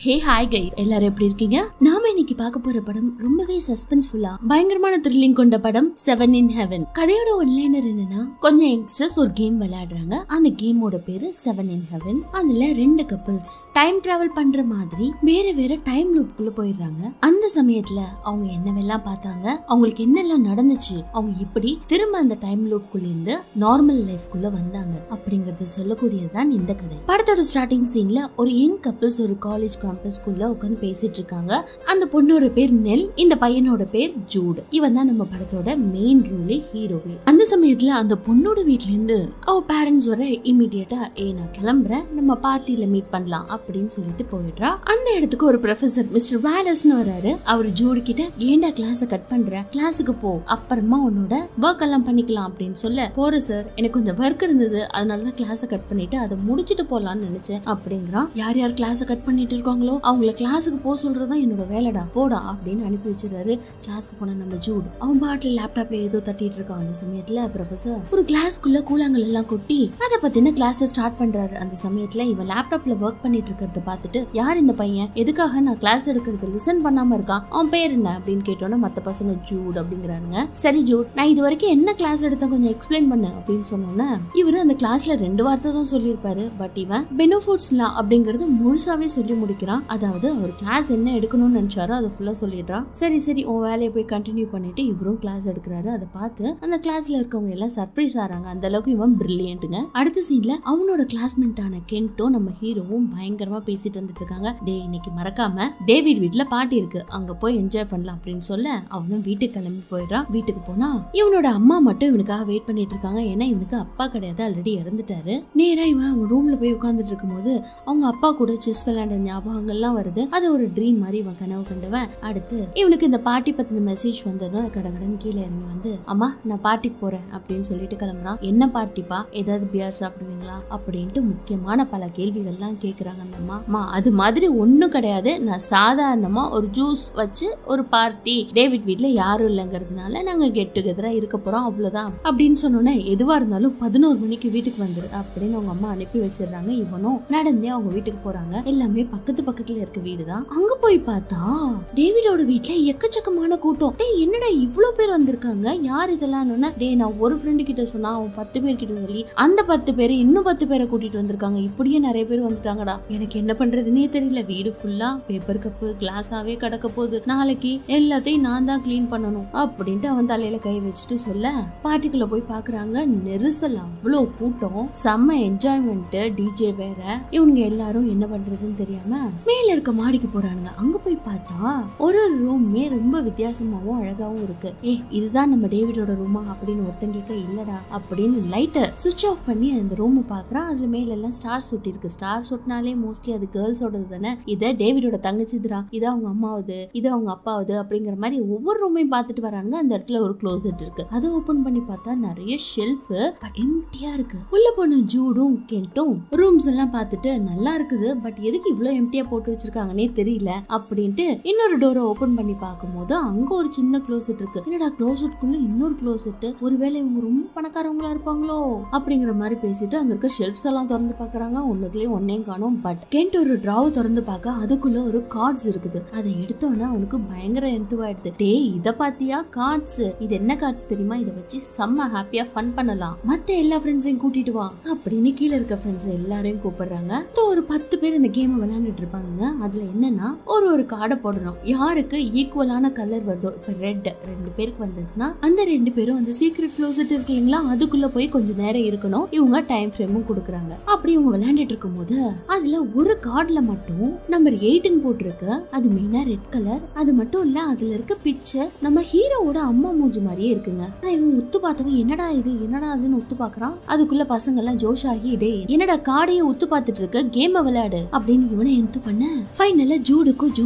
Hey hi guys, எல்லாரும் எப்படி இருக்கீங்க? நாம இன்னைக்கு பார்க்க போற படம் ரொம்பவே சஸ்பென்ஸ்ஃபுல்லா பயங்கரமான த்ரில்லிங் கொண்ட படம் 7 in Heaven. கதையோட ஒன்லைனர் என்னன்னா, கொஞ்சம் யங்ஸ்டர்ஸ் ஒரு கேம் விளையாடுறாங்க. அந்த கேமோட பேரு 7 in Heaven. அதுல ரெண்டு கப்பிள்ஸ் டைம் டிராவல் பண்ற மாதிரி வேற வேற டைம் லூப்குள்ள போயிடுறாங்க. அந்த சமயத்துல அவங்க என்னவெல்லாம் பார்த்தாங்க, அவங்களுக்கு என்னெல்லாம் நடந்துச்சு, அவங்க எப்படி திரும்ப அந்த டைம் லூப்குள்ள இருந்து நார்மல் லைஃப்குள்ள வந்தாங்க அப்படிங்கறது சொல்லக்கூடியதுதான் இந்த கதை. படத்தோட ஸ்டார்டிங் சீன்ல ஒரு யங் கப்பிள்ஸ் ஒரு காலேஜ் கேம்பஸ்குள்ள உட்கார்ந்து பேசிட்டு இருக்காங்க. அந்த பொண்ணோட பேர் நெல், இந்த பையனோட பேர் ஜூட். இவன் தான் நம்ம படத்தோட மெயின் ரோலே, ஹீரோவே. அந்த சமயத்துல அந்த பொண்ணோட வீட்ல இருந்து அவ பேரண்ட்ஸ் வர இமிடியேட்டா நான் கிளம்புறேன், நம்ம பார்ட்டில மீட் பண்ணலாம் அப்படின்னு சொல்லிட்டு போயிடுறா. அந்த இடத்துக்கு ஒரு ப்ரொஃபசர் மிஸ்டர் வேலஸ்னு வராரு. அவர் ஜூட் கிட்ட ஏண்டா கிளாஸ கட் பண்ற, கிளாஸுக்கு போ, அப்புறமா உன்னோட ஒர்க் எல்லாம் பண்ணிக்கலாம் அப்படின்னு சொல்ல, போற சார் எனக்கு கொஞ்சம் ஒர்க் இருந்தது, அதனாலதான் கிளாஸ கட் பண்ணிட்டு அதை முடிச்சுட்டு போலான்னு நினைச்சேன் அப்படிங்கிறான். யார் யார் கிளாஸ கட் பண்ணிட்டு இருக்காங்களோ அவங்கள கிளாஸுக்கு போக சொல்றதுதான் என்னோட வேலைடா, போடா அப்படின்னு அனுப்பி வச்சிருக்காரு. கிளாஸ்க்கு போன நம்ம ஜூட் அவன் பாட்டில் லேப்டாப்ல ஏதோ தட்டிட்டு இருக்கான். அந்த சமயத்துல ப்ரொஃபசர் ஒரு கிளாஸ்க்குள்ள கூழாங்கல் எல்லாம் கொட்டி அதை பத்தின கிளாஸ் ஸ்டார்ட் பண்றாரு. அந்த சமயத்துல இவன் லேப்டாப்ல ஒர்க் பண்ணிட்டு இருக்கிறத பார்த்துட்டு, யார் இந்த பையன், எதுக்காக நான் கிளாஸ் எடுக்கிறது லிசன் பண்ணாம இருக்கான், அவன் பேர் என்ன அப்படின்னு கேட்டோன்னா மத்த பசங்க ஜூட் அப்படிங்கிறாங்க. சரி ஜூட், நான் இது வரைக்கும் என்ன கிளாஸ் எடுத்த கொஞ்சம் எக்ஸ்பிளைன் பண்ணு அப்படின்னு சொன்னோன்னா, இவரு அந்த கிளாஸ்ல 2 வார்த்தை தான் சொல்லியிருப்பாரு. பட் இவன் பெனிஃபிட்ஸ்லாம் அப்படிங்கறது முழுசாவே சொல்லி முடிக்கிறான். அதாவது அவர் கிளாஸ் என்ன எடுக்கணும்னு நினைச்சாரோ அதை ஃபுல்லா சொல்லிடுறான். சரி சரி உன் வேலையை போய் கண்டினியூ பண்ணிட்டு இவரும் கிளாஸ் எடுக்கிறாரு. அதை பார்த்து அந்த கிளாஸ்ல இருக்கவங்க எல்லாம் சர்ப்ரைஸ் ஆறாங்க. அந்த அளவுக்கு இவன் பிரில்லியன்ட்டுங்க. அடுத்த சீன்ல அவனோட கிளாஸ்மேட்டான கென்ட்டும் நம்ம ஹீரோவும் பயங்கரமா பேசிட்டு வந்துட்டு இருக்காங்க. டே இன்னைக்கு மறக்காம டேவிட் வீட்ல பார்ட்டி இருக்கு, அங்க போய் என்ஜாய் பண்ணலாம் அப்படின்னு சொல்ல அவனும் வீட்டுக்கு கிளம்பி போயிடுறான். வீட்டுக்கு போனா இவனோட அம்மா மட்டும் இவனுக்காக வெயிட் பண்ணிட்டு இருக்காங்க. ஏன்னா இவனுக்கு அப்பா கிடையாது, ஆல்ரெடி இறந்துட்டாரு. நேரா இவன் அவன் ரூம்ல போய் உட்கார்ந்துட்டு இருக்கும் போது அவங்க அப்பா கூட செஸ் விளையாண்ட ஞாபகங்கள்லாம் வருது. அது ஒரு ட்ரீம் மாதிரி இவன் கனவு கண்டவன். அடுத்து இவனுக்கு இந்த பார்ட்டி பத்தின மெசேஜ் வந்ததும் கடகடன் கீழே இறங்கி வந்து, அம்மா நான் பார்ட்டிக்கு போறேன் அப்படின்னு சொல்லிட்டு கிளம்புறான். என்ன பார்ட்டிப்பா, ஏதாவது பியர் சாப்பிடுவீங்களா அப்படின்ட்டு முக்கியமான பல கேள்விகள்லாம் கேட்கறாங்க அந்த அம்மா. அது மாதிரி ஒண்ணும் கிடையாது, நான் சாதாரணமா ஒரு ஜூஸ் வச்சு ஒரு பார்ட்டி, டேவிட் வீட்ல யாரும் இல்லைங்கிறதுனால நாங்க கெட் டுகெதரா இருக்க போறோம், அவ்வளவுதான் அப்படின்னு சொன்னோன்னே, எதுவா இருந்தாலும் 11 மணிக்கு வீட்டுக்கு வந்துரு அப்படின்னு அவங்க அம்மா அனுப்பி வச்சிடுறாங்க. இவனும் நடந்தே அவங்க வீட்டுக்கு போறாங்க. எல்லாமே பக்கத்துல இருக்க வீடுதான். அங்க போய் பார்த்தா டேவிடோட வீட்ல எக்கச்சக்கமான கூட்டம். டேய் என்னடா இவ்ளோ பேர் வந்திருக்காங்க, யார் இதெல்லாம்? டேய் நான் ஒரு ஃப்ரெண்டு கிட்ட சொன்னா அவன் 10 பேர் கிட்ட சொல்லி அந்த 10 பேர் இன்னும் 10 பேரை கூட்டிட்டு வந்திருக்காங்க. இப்படியே நிறைய பேர் வந்துட்டாங்கடா, எனக்கு என்ன பண்றதுன்னே தெரியல. வீடு ஃபுல்லா பேப்பர் கப்பு கிளாஸாவே கிடக்க போகுது, நாளைக்கு எல்லாத்தையும் நான் தான் கிளீன் பண்ணணும் அப்படின்ட்டு அவன் தலையில கை வச்சுட்டு சொல்ல, பார்ட்டிக்குள்ள போய் பாக்குறாங்க. நெரிசல், அவ்வளோ கூட்டம், செம்ம என்ஜாய்மெண்ட், டிஜே வேற. இவங்க எல்லாரும் என்ன பண்றதுன்னு தெரியாம மேல இருக்க மாடிக்கு போறானுங்க. அங்க போய் பார்த்தா ஒரு ரூமே ரொம்ப வித்தியாசமாவும் அழகாவும் இருக்கு. இதுதான் நம்ம டேவிடோட ரூமா அப்படின்னு ஒருத்தன் கேட்க, இல்லடா அப்படின்னு லைட்டை சுவிட்ச் ஆஃப் பண்ணி அந்த ரூம் பாக்குறான். அதுல மேல எல்லாம் ஸ்டார் சுட்டி இருக்கு. ஸ்டார் சுட்டினாலே மோஸ்ட்லி அது கேர்ள்ஸோடது தானே. இதை டேவிடோட தங்கச்சிதுரா, இது அவங்க அம்மாவது, இது அவங்க அப்பாவது அப்படிங்கிற மாதிரி ஒவ்வொரு ரூமையும் பார்த்துட்டு வராங்க. அந்த இடத்துல ஒரு க்ளோசெட் இருக்கு. அதை ஓபன் பண்ணி பார்த்தா நிறைய ஷெல்ஃப் பட் எம்டியா இருக்கு. உள்ள போன ஜூடும் கென்ட்டும் ரூம்ஸ் எல்லாம் பார்த்துட்டு நல்லா இருக்குது, பட் எதுக்கு இவ்வளவு எம்டியா போட்டு வச்சிருக்காங்கன்னே தெரியல அப்படின்ட்டு இன்னொரு டோரை ஓபன் பண்ணி பார்க்கும்போது அங்க ஒரு சின்ன க்ளோசெட் இருக்கு. என்னடா க்ளோசெட்குள்ள இன்னொரு க்ளோசெட், ஒருவேளை இவங்க ரொம்ப பணக்காரவங்களா இருப்பாங்களோ அப்படிங்கிற மாதிரி பேசிட்டு அங்க இருக்க ஷெல்ஃப்ஸ் எல்லாம் திறந்து பாக்குறாங்க. ஒன்னுக்குள்ளே ஒன்னையும் காணும். பட் கென்ட் ஒரு டிராவ் திறந்து பார்க்க அதுக்குள்ள ஒரு கார்ட்ஸ் இருக்குது. அதை எடுத்தோன்னா அவனுக்கு பயங்கர எந்துவாயிடுது. டேய் இத பாத்தியா, கார்ட்ஸ், இது என்ன கார்ட்ஸ் தெரியுமா, இதை வச்சு செம்ம ஹாப்பியா ஃபன் பண்ணலாம், மத்த எல்லா ஃப்ரெண்ட்ஸையும் கூட்டிட்டு வா அப்படின்னு கீழே இருக்க ஃப்ரெண்ட்ஸ் எல்லாரையும் கூப்பிடுறாங்க. ஒரு 10 பேர் இந்த கேம் விளையாண்டுட்டு இருப்பாங்க. அதுல என்னன்னா ஒரு கார்டை போடணும், யாருக்கு ஈக்குவலான கலர் வருதோ. இப்ப ரெட் 2 பேருக்கு வந்ததுன்னா அந்த 2 பேரும் அந்த சீக்ரெட் க்ளோசெட் இருக்கு இல்லைங்களா, அதுக்குள்ள போய் கொஞ்சம் நேரம் இருக்கணும். இவங்க டைம் ஃப்ரேமும் கொடுக்குறாங்க. அப்படி இவங்க விளையாண்டுட்டு இருக்கும் போது அதுல ஒரு கார்டுல மட்டும் நம்பர் 8 போட்டிருக்கு. அது மெயினா ரெட் கலர். அது மட்டும் இல்ல, அதுல இருக்க பிக்சர் நம்ம ஹீரோவோட அம்மா மூஞ்சி மாதிரியே இருக்குங்க. இவன் உத்து பார்த்தவன் என்னடா இது என்னடா அதுன்னு உத்து பாக்குறான். அதுக்குள்ள பசங்க எல்லாம் ஜோஷ் ஆகி, டே என்னடா கார்டையும் உத்து பார்த்துட்டு இருக்க, கேம் விளையாடு அப்படின்னு இவனை எந்து பண்ண. ஃபைனலா ஜூடுக்கும் ஜூனுக்கும்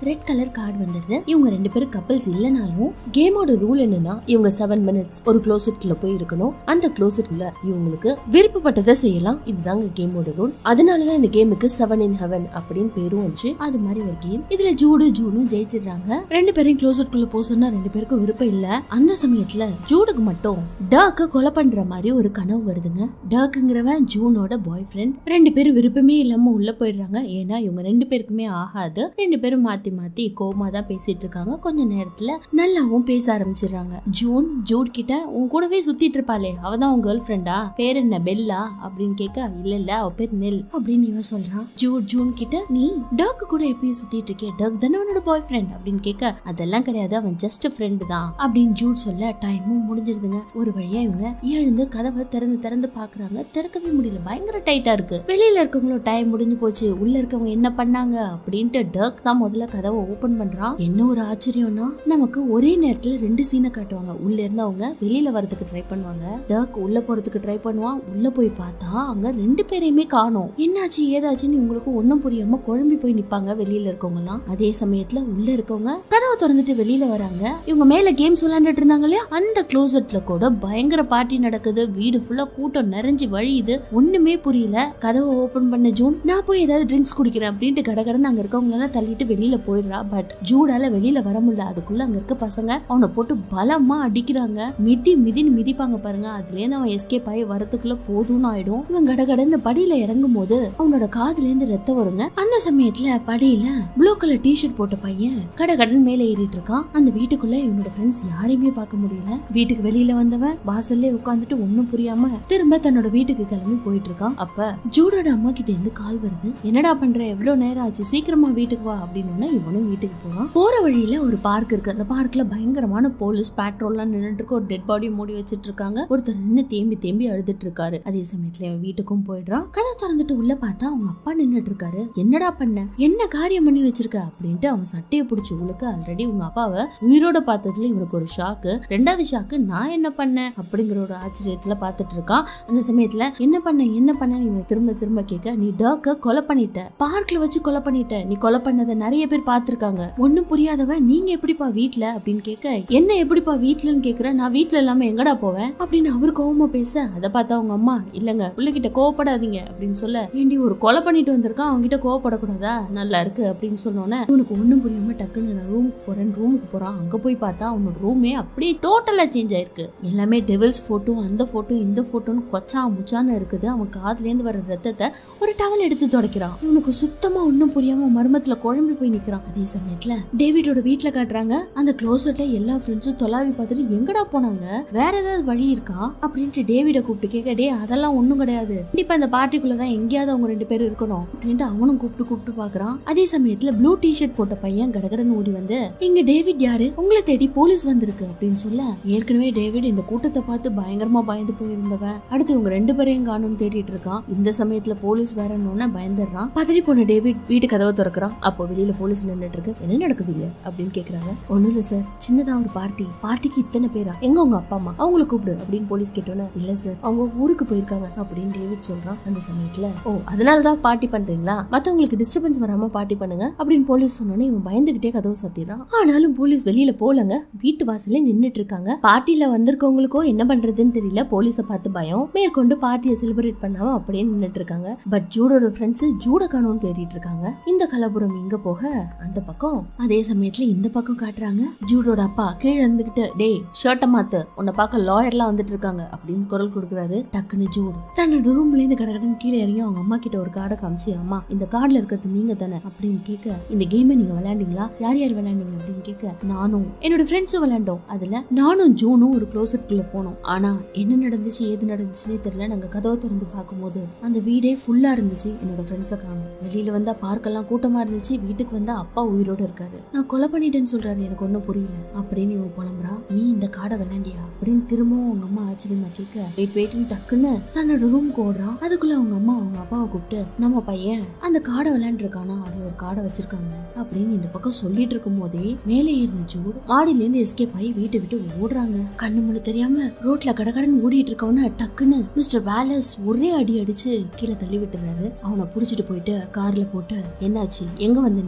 ரெட் கலர் கார்டு வந்தது. இவங்க 2 பேரும் கப்பிள்ஸ் இல்லனாலும் கேமோட ரூல் என்னன்னா இவங்க 7 மினிட்ஸ் ஒரு க்ளோசெட்ல போய் இருக்கணும். அந்த க்ளோசெட்ல இவங்களுக்கு விருப்பப்பட்டதை செய்யலாம். இதுதாங்க கேமோட ரூல். அதனாலதான் இந்த கேமுக்கு 7 in heaven அப்படின்னு பேரும் வச்சு அது மாதிரி ஒரு கேம். இதுல ஜூனும் ஜெயிச்சிடுறாங்க. 2 பேரையும் க்ளோசெட்குள்ள போக சொன்னா 2 பேருக்கும் விருப்பம் இல்ல. அந்த சமயத்துல ஜூடுக்கு மட்டும் டர்க்க கொலை பண்ற மாதிரி ஒரு கனவு வருதுங்க. டர்க்குங்கிறவன் ஜூனோட பாய் ஃப்ரெண்ட். 2 பேரும் விருப்பமே இல்லாம உள்ள போயிடுறாங்க. ஏன்னா இவங்க 2 பேருக்குமே ஆகாது. 2 பேரும் மாத்தி கோமா தான் பேசிட்டு இருக்காங்க. கொஞ்ச நேரத்துல நல்லாவும் பேச ஆரம்பிச்சிடுறாங்க. ஜூட் கிட்ட உன் கூடவே சுத்திட்டு இருப்பாளே அவதான் உன் கேர்ள் ஃப்ரெண்டா, பேர் என்ன பெல்லா அப்படின்னு கேட்க, இல்ல அவ பேர் நெல் அப்படின்னு இவன் சொல்றான். ஜூன் கிட்ட நீ டர்க்கு கூட எப்பயும் சுத்திட்டு இருக்கே, டர்க் தானே உன்னோட பாய் ஃப்ரெண்ட் அப்படின்னு கேட்க, அதெல்லாம் கிடையாது அவன் ஜஸ்ட் ஃப்ரெண்ட் தான் அப்படின்னு ஜூட் சொல்ல டைமும் முடிஞ்சிருதுங்க. ஒரு வழியா இவங்க எழுந்து கதவை திறந்து பாக்குறாங்க. திறக்கவே முடியல, பயங்கர டைட்டா இருக்கு. வெளியில இருக்கவங்களும் டைம் முடிஞ்சு போச்சு, உள்ள இருக்கவங்க என்ன பண்ணாங்க அப்படின்ட்டு டர்க் தான் முதல்ல கதவை ஓபன் பண்றான். என்ன ஒரு ஆச்சரியம்னா நமக்கு ஒரே நேரத்துல 2 சீனை காட்டுவாங்க. உள்ள இருந்தவங்க வெளியில வரதுக்கு ட்ரை பண்ணுவாங்க, டர்க் உள்ள போறதுக்கு ட்ரை பண்ணுவான். உள்ள போய் பார்த்தா அங்க 2 பேரையுமே காணோம். என்னாச்சு ஏதாச்சுன்னு உங்களுக்கு ஒன்னும் புரியாம குழம்பி போய் நிப்பாங்க வெளியில இருக்கவங்க எல்லாம். அதே சமயத்துல உள்ள இருக்கவங்க கதவை திறந்துட்டு வெளியில வராங்க. இவங்க மேல கேம்ஸ் விளையாண்டுட்டு இருந்தாங்க இல்லையா, அந்த க்ளோசெட்ல கூட பயங்கர பார்ட்டி நடக்குது. வீடு ஃபுல்லா கூட்டம் நிறைஞ்சு வழியுது. ஒண்ணுமே புரியல. கதவை ஓபன் பண்ண ஜூன் நான் போய் ஏதாவது ட்ரிங்க்ஸ் குடிக்கிறேன் அப்படின்ட்டு கடகடன்னு அங்க இருக்கவங்க எல்லாம் தள்ளிட்டு வெளியில போயிடுறா. பட் ஜூடால வெளியில வர முடியல. அதுக்குள்ள அங்க இருக்க பசங்க அவனை போட்டு பலமா அடிக்கிறாங்க. மிதின்னு மிதிப்பாங்க பாருங்க. அதுல இருந்து அவன் எஸ்கேப் ஆகி வரதுக்குள்ள போதும்னு ஆயிடும். இவன் கடகடன்னு படியில இறங்கும் போது அவனோட காதுல இருந்து ரத்தம் வருங்க. அந்த சமயத்துல படியில ப்ளூ கலர் டிஷர்ட் போட்ட பையன் கடகடன் மேல ஏறிட்டு இருக்கான். அந்த வீட்டுக்குள்ள இவனோட ஃப்ரெண்ட்ஸ் யாரையுமே பார்க்க முடியல. வீட்டுக்கு வெளியில வந்தவன் வாசல்ல உட்காந்துட்டு ஒண்ணும் புரியாம திரும்ப தன்னோட வீட்டுக்கு கிளம்பி போயிட்டு இருக்கான். அப்ப ஜூடோட அம்மா கிட்ட இருந்து கால் வருது. என்னடா பண்ற, எவ்வளவு நேரம் ஆச்சு, சீக்கிரமா வீட்டுக்கு வா அப்படின்னு. இவனும் வீட்டுக்கு போவான். போற வழியில ஒரு பார்க் இருக்கு. அந்த பார்க்ல பயங்கரமான போலீஸ் பேட்ரோல்லாம் நின்னுட்டு இருக்கு. ஒரு டெட் பாடி மூடி வச்சிட்டு இருக்காங்க. ஒருத்தர் நின்னு தேம்பி அழுதுட்டு இருக்காரு. அதே சமயத்துல இவன் வீட்டுக்கும் போயிடுறான். கதை திறந்துட்டு உள்ள பார்த்தா அவங்க அப்பா நின்னுட்டு இருக்காரு. என்னடா பண்ண, என்ன காரியம் பண்ணி வச்சிருக்க அப்படின்ட்டு அவன் சட்டையை பிடிச்சி உழுக்க. ஆல்ரெடி உங்க அப்பாவை உயிரோட பார்த்ததுல இவனுக்கு ஒரு ஷாக்கு. 2வது ஷாக்கு நான் என்ன பண்ணேன் அப்படிங்கிற ஒரு ஆச்சரியத்துல பாத்துட்டு இருக்கான். அந்த சமயத்துல என்ன பண்ண இவன் திரும்ப கேட்க, நீ டர்க்க கொலை பண்ணிட்ட, பார்க்ல வச்சு கொலை பண்ணிட்ட, நீ கொலை பண்ணதை நிறைய பேர் பாத்துருக்காங்க, ஒண்ணும் புரியாதவன் நீங்க எப்படிப்பா வீட்டுல அப்படின்னு கேட்க, என்ன எப்படிப்பா வீட்டுலன்னு கேக்குற, நான் வீட்டுல இல்லாம எங்கடா போவேன் அப்படின்னு அவரு கோவமா பேச, அதை பார்த்தா அவங்க அம்மா இல்லங்க பிள்ளைகிட்ட கோவப்படாதீங்க அப்படின்னு சொல்ல, ஏண்டி ஒரு கொலை பண்ணிட்டு வந்திருக்கான் அவன்கிட்ட கோவப்படக்கூடாதா, நல்லா இருக்கு அப்படின்னு சொன்னோன்னே இவனுக்கு ஒண்ணும் புரியாம டக்குன்னு நான் ரூமுக்கு போறான். அங்க போய் பார்த்தா அவனோட ரூமே அப்படியே டோட்டலா சேஞ்ச் ஆயிருக்கு. எல்லாமே டெவில்ஸ் போட்டோ, அந்த போட்டோ இந்த போட்டோன்னு கொச்சா முச்சான்னு இருக்குது. அவன் காதுல இருந்து வர ரத்தத்தை ஒரு டவல் எடுத்து துடைக்கிறான். இவனுக்கு சுத்தமா ஒன்னும் புரியாம மர்மத்துல குழம்பி போய் நிக்கிறான். அதே சமயத்துல டேவிடோட வீட்டுல காட்டுறாங்க. அந்த க்ளோசெட்ல எல்லா ஃப்ரெண்ட்ஸும் தொலாவி பார்த்துட்டு எங்கடா போனாங்க, வேற ஏதாவது வழி இருக்கா அப்படின்ட்டு டேவிட கூப்பிட்டு கேட்க, டே அதெல்லாம் ஒண்ணும் கிடையாது, கண்டிப்பா இந்த பார்ட்டிக்குள்ளதான் எங்கேயாவது அவங்க 2 பேரும் இருக்கணும் அப்படின்ட்டு அவனும் கூப்பிட்டு பாக்குறான். அதே சமயத்துல ப்ளூ டிஷர்ட் போட்ட பையன் கடகடன்னு ஓடி வந்து, இங்க டேவிட் யாரு, உங்களை தேடி போலீஸ் வந்திருக்கு அப்படின்னு சொல்ல, ஏற்கனவே டேவிட் இந்த கூட்டத்தை பார்த்து பயங்கரமா பயந்து போயிருந்தவன் அடுத்து இவங்க 2 பேரையும் காணும்னு தேடிட்டு இருக்கான். இந்த சமயத்துல போலீஸ் வேறன்னு பயந்துடுறான். பதறி போன டேவிட் வீட்டு கதவை திறக்கிறான். அப்போ வெளியில போலீஸ் நின்னுட்டு இருக்கு. என்ன நடக்குதுங்க அப்படின்னு கேக்குறாங்க. ஒண்ணும் இல்ல சார், சின்னதா ஒரு பார்ட்டிக்கு இத்தனை பேரா, எங்க உங்க அப்பா அம்மா, அவங்களை கூப்பிடு அப்படின்னு போலீஸ் கேட்டோன்னு, இல்ல சார் அவங்க ஊருக்கு போயிருக்காங்க அப்படின்னு டேவிட் சொல்றான். அந்த சமயத்துல ஓ அதனாலதான் பார்ட்டி பண்றீங்களா, மத்தவங்களுக்கு டிஸ்டர்பன்ஸ் வராம பார்ட்டி பண்ணுங்க அப்படின்னு போலீஸ் சொன்னோன்னே இவன் பயந்துகிட்டே கதவை சாத்திடுறான். ஆனாலும் போலீஸ் வெளியில போலங்க, வீட்டு வாசல்ல நின்னுட்டு இருக்காங்க. பார்ட்டில வந்திருக்கவங்களுக்கோ என்ன பண்றதுன்னு தெரியல. போலீஸை பார்த்து பயம், மேற்கொண்டு பார்ட்டியை செலிப்ரேட் பண்ணாம அப்படியே நின்னுட்டு இருக்காங்க. பட் ஜூடோட ஃப்ரெண்ட்ஸ் ஜூட காணோம்னு தேடிட்டு இருக்காங்க. இந்த கலபுரம் இங்க போக அந்த பக்கம், அதே சமயத்துல இந்த பக்கம் காட்டுறாங்க. ஜூடோட அப்பா கீழே இருந்துகிட்டு, டேய் ஷர்ட்டை மாத்து, உன்னை பார்க்க லாயர்லாம் வந்துட்டு இருக்காங்க அப்படின்னு குரல் கொடுக்குறாரு. டக்குன்னு ஜூடு தன்னோட ரூம்ல இருந்து கடகடன்னு கீழே இறங்கி அவங்க அம்மா கிட்ட ஒரு கார்டை காமிச்சு, அம்மா இந்த கார்டுல இருக்கிறது நீங்க தானே அப்படின்னு கேட்க, இந்த கேமை நீங்க விளையாண்டீங்களா, யார் யார் விளையாண்டீங்க அப்படின்னு கேட்க, நானும் என்னோட ஃப்ரெண்ட்ஸும் விளையாண்டோம், அதுல நானும் ஜூனும் ஒரு க்ளோசெட்குள்ள போனோம், ஆனா என்ன நடந்துச்சு ஏது நடந்துச்சுன்னே தெரியல, நாங்க கதவை திறந்து பார்க்கும்போது அந்த வீடே ஃபுல்லா இருந்துச்சு, என்னோட ஃப்ரெண்ட்ஸை காணும், வெளியில வந்தா பார்க்கெல்லாம் கூட்டமா இருந்துச்சு, வீட்டுக்கு வந்தா அப்பா உயிரோட இருக்காரு, நான் கொலை பண்ணிட்டேன்னு சொல்றாரு, எனக்கு ஒன்னும் புரியல அப்படின்னு இவன் புலம்புறா. நீ இந்த கார்டை விளையாண்டியா அப்படின்னு திரும்பவும் அவங்க அம்மா ஆச்சரியமா கேட்க, வெயிட் டக்குன்னு தன்னோட ரூம்க்கு ஓடுறான். அதுக்குள்ள அவங்க அம்மா அவங்க அப்பாவை கூப்பிட்டு, நம்ம பையன் அந்த கார்டை விளையாண்டு இருக்கானா, அதுல ஒரு கார்டை வச்சிருக்காங்க அப்படின்னு இந்த பக்கம் சொல்லிட்டு இருக்கும் போதே மேலே ஏறின ஜூட் மாடியில இருந்து எஸ்கேப் ஆகி வீட்டை விட்டு ஓடுறாங்க. கண்ணு முன்னு தெரியாம ரோட்ல கடகடன்னு ஓடிட்டு இருக்கவன டக்குன்னு மிஸ்டர் வேலஸ் ஒரே அடி அடிச்சு கீழே தள்ளி விட்டுறாரு. அவனை புடிச்சிட்டு போயிட்டு கார்ல போட்டு, என்னாச்சு எங்க வந்த நீ அப்படின்னு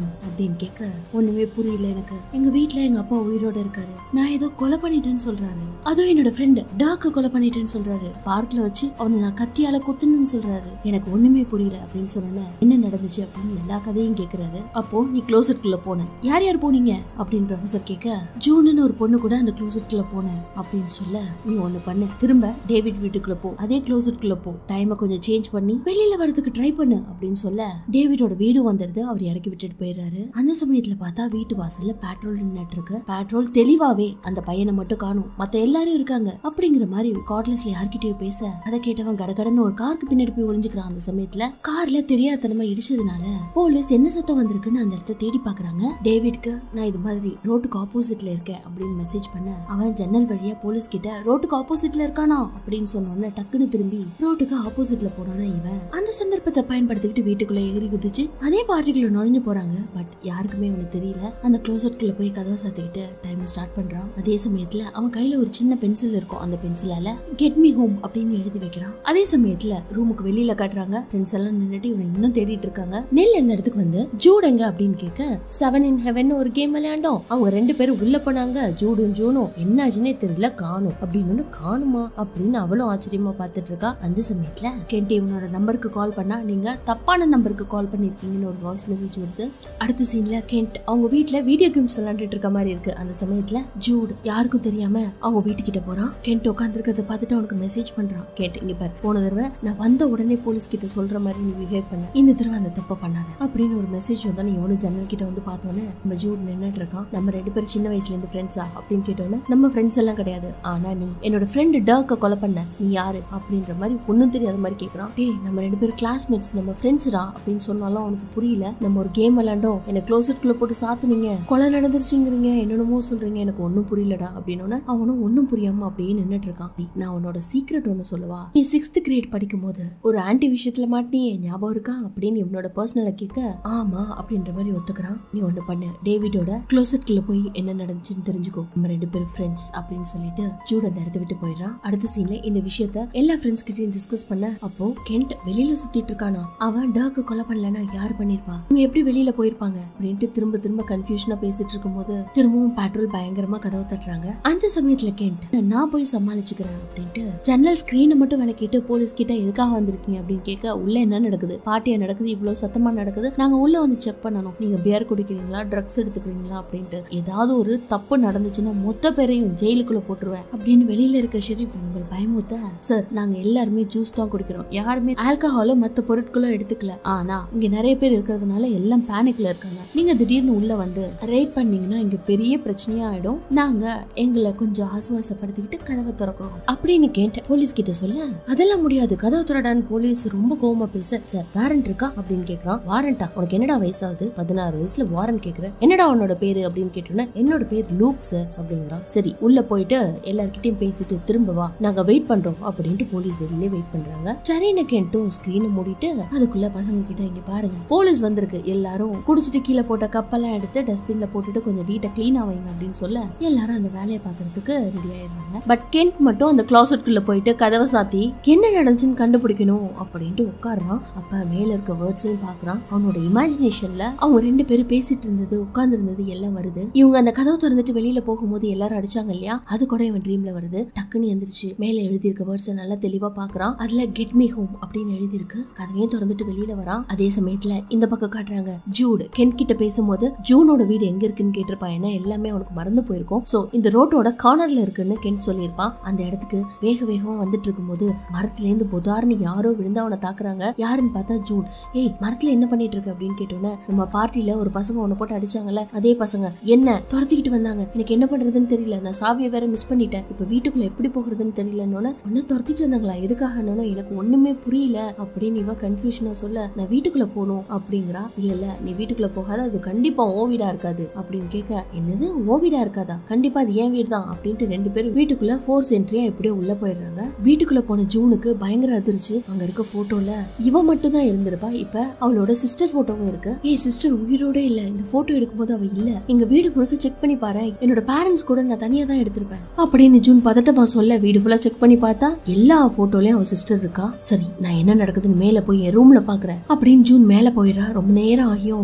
அப்படின்னு கேட்க ஒண்ணுமே புரியல எனக்கு. எங்க வீட்டுல எங்க அப்பா உயிரோட இருக்காரு, நான் ஏதோ கொலை பண்ணிட்டேன்னு சொல்றாரு. அதுவும் என்னோட ஃப்ரெண்ட் டாக்க கொலை பண்ணிட்டேன்னு சொல்றாரு. பார்க்ல வச்சு அவனை நான் கத்தியால குத்துன்னு சொல்றாரு. எனக்கு ஒண்ணுமே புரியல அப்படின்னு சொன்ன என்ன நடந்துச்சு அப்படின்னு எல்லா கதையும் கேக்குறாரு. அப்போ நீ க்ளோசெட்குள்ள போன, யார் யார் போனீங்க அப்படின்னு ப்ரொஃபசர் கேட்க ஜூன்னு ஒரு பொண்ணு கூட அந்த க்ளோசெட்குள்ள போன அப்படின்னு சொல்ல நீ ஒண்ணு பண்ணு, திரும்ப டேவிட் வீட்டுக்குள்ள போ, அதே க்ளோசெட்குள்ள போ, டைமை கொஞ்சம் சேஞ்ச் பண்ணி வெளியில வரதுக்கு ட்ரை பண்ணு அப்படின்னு சொல்ல டேவிடோட வீடு வந்துருது. அவர் இறக்கி விட்டுட்டு போயிடுறாரு. அந்த சமயத்துல பார்த்தா வீட்டு வாசல்ல பெட்ரோல் நின்னுட்டு இருக்கு. பெட்ரோல் தெளிவாவே அந்த பையனை மட்டும் காணும், மத்த எல்லாரும் இருக்காங்க அப்படிங்கிற மாதிரி கார்ட்லெஸ்ல யார்கிட்டயோ பேச அதை கேட்டவன் கடகடன்னு ஒரு காருக்கு பின்னாடி போய் ஒளிஞ்சுக்கிறான். அந்த சமயத்துல கார்ல தெரியாதனமா இடிச்சதுனால போலீஸ் என்ன சத்தம் வந்திருக்குன்னு அந்த இடத்த தேடி பாக்குறாங்க. டேவிட்க்கு நான் இது மாதிரி ரோட்டுக்கு ஆப்போசிட்ல இருக்கேன் அப்படின்னு மெசேஜ் பண்ண அவன் ஜன்னல் வழியா போலீஸ் கிட்ட ரோட்டுக்கு ஆப்போசிட்ல இருக்கானா அப்படின்னு சொன்னோன்னு டக்குன்னு திரும்பி ரோட்டுக்கு ஆப்போசிட்ல போனானா இவன். அந்த சந்தர்ப்பத்தை பயன்படுத்திக்கிட்டு வீட்டுக்குள்ள எகிரி குதிச்சு அதே பார்ட்டிக்குள்ள நுழைஞ்சு போறாங்க. பட் யாருக்குமே அவனுக்கு தெரியல. அந்த க்ளோசெட்குள்ள போய் கதவை சாத்திக்கிட்டு டைம் ஸ்டார்ட் பண்றான். அதே சமயத்துல அவன் கையில ஒரு சின்ன பென்சில் இருக்கும். அந்த பென்சிலால கெட் மீ ஹோம் அப்படின்னு எழுதி வைக்கிறான். அதே சமயத்துல ரூமுக்கு வெளியில காட்டுறாங்க. ஃப்ரெண்ட்ஸ் எல்லாம் நின்னுட்டு இவனை இன்னும் தேடிட்டு இருக்காங்க. நெல் அந்த இடத்துக்கு வந்து ஜூடுங்க அப்படின்னு கேட்க 7 in Heaven ஒரு கேம் விளையாண்டோம், அவங்க 2 பேரும் உள்ள போனாங்க, ஜூடும் ஜூனும் என்னாச்சுன்னே தெரியல, காணும் அப்படின்னு. காணுமா அப்படின்னு அவளும் ஆச்சரியமா பாத்துட்டு இருக்கா. அந்த சமயத்துல கென்ட் இவனோட நம்பருக்கு கால் பண்ணா நீங்க தப்பான நம்பருக்கு கால் பண்ணிருக்கீங்கன்னு ஒரு வாய்ஸ் மெசேஜ் வருது. அடுத்த சீன்ல கென்ட் அவங்க வீட்டுல வீடியோ கேம்ஸ் விளையாண்டுட்டு இருக்க மாதிரி இருக்கு. அந்த சமயத்துல ஜூட் யாருக்கும் தெரியாம அவங்க வீட்டுக்கிட்ட போறான். கென்ட் உட்காந்துருக்கத பார்த்துட்டு அவனுக்கு மெசேஜ் பண்றான். கென்ட் இங்க பாரு, போன தடவை நான் வந்த உடனே போலீஸ் கிட்ட சொல்ற மாதிரி நீ பிஹேவ் பண்ண, இந்த தடவை அந்த தப்ப பண்ணாத அப்படின்னு ஒரு மெசேஜ் வந்தானே இவனும் ஜன்னல் கிட்ட வந்து பார்த்தோன்னே நம்ம ஜூட் நின்னுட்டு இருக்கான். நம்ம 2 பேரும் சின்ன வயசுல இருந்து ஃப்ரெண்ட்ஸா அப்படின்னு கேட்டோன்னே நம்ம ஃப்ரெண்ட்ஸ் எல்லாம் கிடையாது, ஆனா நீ என்னோட ஃப்ரெண்ட் டாக்க கொலை பண்ண, நீ யாரு அப்படின்ற மாதிரி ஒன்னும் தெரியாத மாதிரி கேக்குறான். டேய் நம்ம 2 பேரும் கிளாஸ்மேட்ஸ், நம்ம ஃப்ரெண்ட்ஸ்டா அப்படின்னு சொன்னாலும் அவனுக்கு புரியல. நம்ம ஒரு கேம் விளையாண்டோம், என்ன க்ளோசெட்குள்ள போட்டு சாத்துனீங்க, கொலை நடந்துருச்சுங்கிறீங்க, என்னென்னமோ சொல்றீங்க, எனக்கு ஒன்னும் புரியலடா அப்படின்னு அவனும் ஒன்னும் புரியாம அப்படியே நின்னுட்டு இருக்கான். நான் உன்னோட சீக்ரெட் ஒன்னு சொல்லவா, நீ 6th grade படிக்கும் போது ஒரு ஆன்டி விஷயத்துல மாட்டினியே ஞாபகம் இருக்கா அப்படின்னு இவனோட பர்சனலை கேட்க ஆமா அப்படின்ற மாதிரி ஒத்துக்கிறான். நீ ஒண்ணு பண்ணு, டேவிடோட க்ளோசெட்குள்ள போய் என்ன நடந்துச்சுன்னு தெரிஞ்சுக்கோ, நம்ம 2 பேரும் ஃப்ரெண்ட்ஸ் அப்படின்னு சொல்லிட்டு ஜூட் அந்த இடத்த விட்டு போயிடுறான். அடுத்த சீன்ல இந்த விஷயத்த எல்லா ஃப்ரெண்ட்ஸ் கிட்டயும் டிஸ்கஸ் பண்ண அப்போ கென்ட் வெளியில சுத்திட்டு இருக்கானா. அவன் டாக்க கொலை பண்ணலன்னா யார் பண்ணிருப்பா, அவங்க எப்படி வெளியில போயிருப்பாங்க அப்படின்ட்டு திரும்ப திரும்ப கன்ஃபியூஷனா பேசிட்டு இருக்கும் போது திரும்பவும் பெட்ரோல் பயங்கரமா கதவை தட்டுறாங்க. அந்த சமயத்துல கென்ட் நான் போய் சமாளிச்சுக்கிறேன் அப்படின்ட்டு ஜன்னல் ஸ்கிரீனை மட்டும் விளக்கிட்டு போலீஸ் கிட்ட எதுக்காக வந்திருக்கீங்க அப்படின்னு கேட்க உள்ள என்ன நடக்குது, பார்ட்டியா நடக்குது, இவ்வளவு சத்தமா நடக்குது, நாங்க உள்ள வந்து செக் பண்ணணும், நீங்க பியர் குடிக்கிறீங்களா, ட்ரக்ஸ் எடுத்துக்கிறீங்களா அப்படின்ட்டு, ஏதாவது ஒரு தப்பு நடந்துச்சுன்னா மொத்த பேரையும் ஜெயிலுக்குள்ள போட்டுருவேன் அப்படின்னு வெளியில இருக்க ஷெரீஃப் இவங்க பயமுத்த சார் நாங்க எல்லாருமே ஜூஸ் தான் குடிக்கிறோம், யாருமே ஆல்கஹாலோ மத்த பொருட்களோ எடுத்துக்கல, ஆனா இங்க நிறைய பேர் இருக்கிறதுனால எல்லாம் பேனிக்ல இருக்காங்க, நீங்க திடீர்னு உள்ள வந்து ரைட் பண்ணீங்கன்னா இங்க பெரிய பிரச்சனையா ஆயிடும், நாங்க எங்களை கொஞ்சம் ஆசுவாசப்படுத்திக்கிட்டு கதவை திறக்கிறோம் அப்படின்னு கேட்ட போலீஸ் கிட்ட சொல்ல அதெல்லாம் முடியாது, கதவை திறடான்னு போலீஸ் ரொம்ப கோவமா பேச சார் வாரண்ட் இருக்கா அப்படின்னு கேக்குறான். வாரண்டா, உனக்கு என்னடா வயசாகுது, 16 வயசுல வாரண்ட் கேக்குற, என்னடா உன்னோட பேரு அப்படின்னு கேட்டோன்னா என்னோட பேர் லூக் சார் அப்படிங்கிறான். சரி உள்ள போயிட்டு எல்லார்கிட்டயும் பேசிட்டு திரும்ப வா, நாங்க வெயிட் பண்றோம் அப்படின்ட்டு போலீஸ் வெளியிலே வெயிட் பண்றாங்க. சரின்னு கேட்டும் ஸ்கிரீனை மூடிட்டு அதுக்குள்ள பசங்க கிட்ட இங்க பாருங்க போலீஸ் வந்திருக்கு, எல்லாரும் குடிச்சிட்டு கீழே போட்ட கப்பெல்லாம் எடுத்து டஸ்ட்பின்ல போட்டுட்டு கொஞ்சம் வீட்டை கிளீன் ஆவீங்க அப்படின்னு சொல்ல எல்லாரும் அந்த வேலையை பாக்குறதுக்கு ரெடி ஆயிடுறாங்க. பட் கென்ட் மட்டும் அந்த க்ளாசெட்குள்ள போயிட்டு கதவை சாத்தி என்ன நடந்துச்சுன்னு கண்டுபிடிக்கணும் அப்படின்ட்டு உட்கார்றான். அப்ப மேல இருக்க வேர்ட்ஸையும் பாக்குறான். அவனோட இமேஜினேஷன்ல அவங்க 2 பேரும் பேசிட்டு இருந்தது உட்கார்ந்து இருந்தது எல்லாம் வருது. இவங்க அந்த கதவை திறந்துட்டு வெளியில போகும்போது எல்லாரும் அடிச்சாங்க இல்லையா, அது கூட இவன் ட்ரீம்ல வருது. டக்குன்னு எந்திரிச்சு மேல எழுதி இருக்க வேர்ட்ஸ் நல்லா தெளிவா பாக்குறான். அதுல கெட் மீ ஹோம் அப்படின்னு எழுதி இருக்கு. கதவையும் திறந்துட்டு வெளியில வரான். அதே சமயத்துல இந்த பக்கம் காட்டுறாங்க ஜூட் கென்ட் கிட்ட பேசும்போது ஜூனோட வீடு எங்க இருக்குன்னு கேட்டிருப்பான். ஏன்னா எல்லாமே அவனுக்கு மறந்து போயிருக்கும். சோ இந்த ரோட்டோட கார்னர்ல இருக்குன்னு கென்ட் சொல்லியிருப்பான். அந்த இடத்துக்கு வேக வேகமா வந்துட்டு இருக்கும்போது மரத்துல இருந்து புதார்னு யாரோ விழுந்து அவனை தாக்குறாங்க. யாருன்னு பார்த்தா ஜூன். ஏய் மரத்துல என்ன பண்ணிட்டு இருக்கு அப்படின்னு கேட்டோன்னே நம்ம பார்ட்டில ஒரு பசங்க உன்னை போட்டு அடிச்சாங்கல்ல அதே பசங்க என்ன துரத்திக்கிட்டு வந்தாங்க, எனக்கு என்ன பண்றதுன்னு தெரியல, நான் சாவியை வேற மிஸ் பண்ணிட்டேன், இப்ப வீட்டுக்குள்ள எப்படி போகிறதுன்னு தெரியலன்னு ஒன்னு துரத்திட்டு வந்தாங்களா, எதுக்காக எனக்கு ஒண்ணுமே புரியல அப்படின்னு இவ கன்ஃபியூஷனா சொல்ல நான் வீட்டுக்குள்ள போகணும் அப்படிங்கிறா. இல்ல நீ வீட்டுக்குள்ள போகாத, அது கண்டிப்பா ஓ வீடா இருக்காது அப்படின்னு கேட்க என்னது ஓ வீடா இருக்காதா, கண்டிப்பா அது ஏன் வீடு தான் அப்படின்ட்டு 2 பேரும் வீட்டுக்குள்ள ஃபோர்ஸ் என்ட்ரியா எப்படியோ உள்ள போயிடுறாங்க. வீட்டுக்குள்ள போன ஜூனுக்கு பயங்கர அதிர்ச்சி. அங்க இருக்க போட்டோல இவ மட்டும் தான் இருந்திருப்பா. இப்ப அவளோட சிஸ்டர் போட்டோவும் இருக்கு. ஏய் சிஸ்டர் உயிரோட இல்ல, இந்த போட்டோ எடுக்கும்போது அவ இல்ல, எங்க வீடு முழுக்க செக் பண்ணி பாரு, என்னோட பேரண்ட்ஸ் கூட நான் தனியா தான் எடுத்திருப்பேன் அப்படின்னு ஜூன் பதட்டமா சொல்ல வீடு ஃபுல்லா செக் பண்ணி பார்த்தா எல்லா போட்டோலயும் அவ சிஸ்டர் இருக்கா. சரி நான் என்ன நடக்குதுன்னு மேல போய் என் ரூம்ல பாக்குறேன் அப்படின்னு ஜூன் மேல போயிடுறா. ரொம்ப நேரம் ஆகியும் வரல.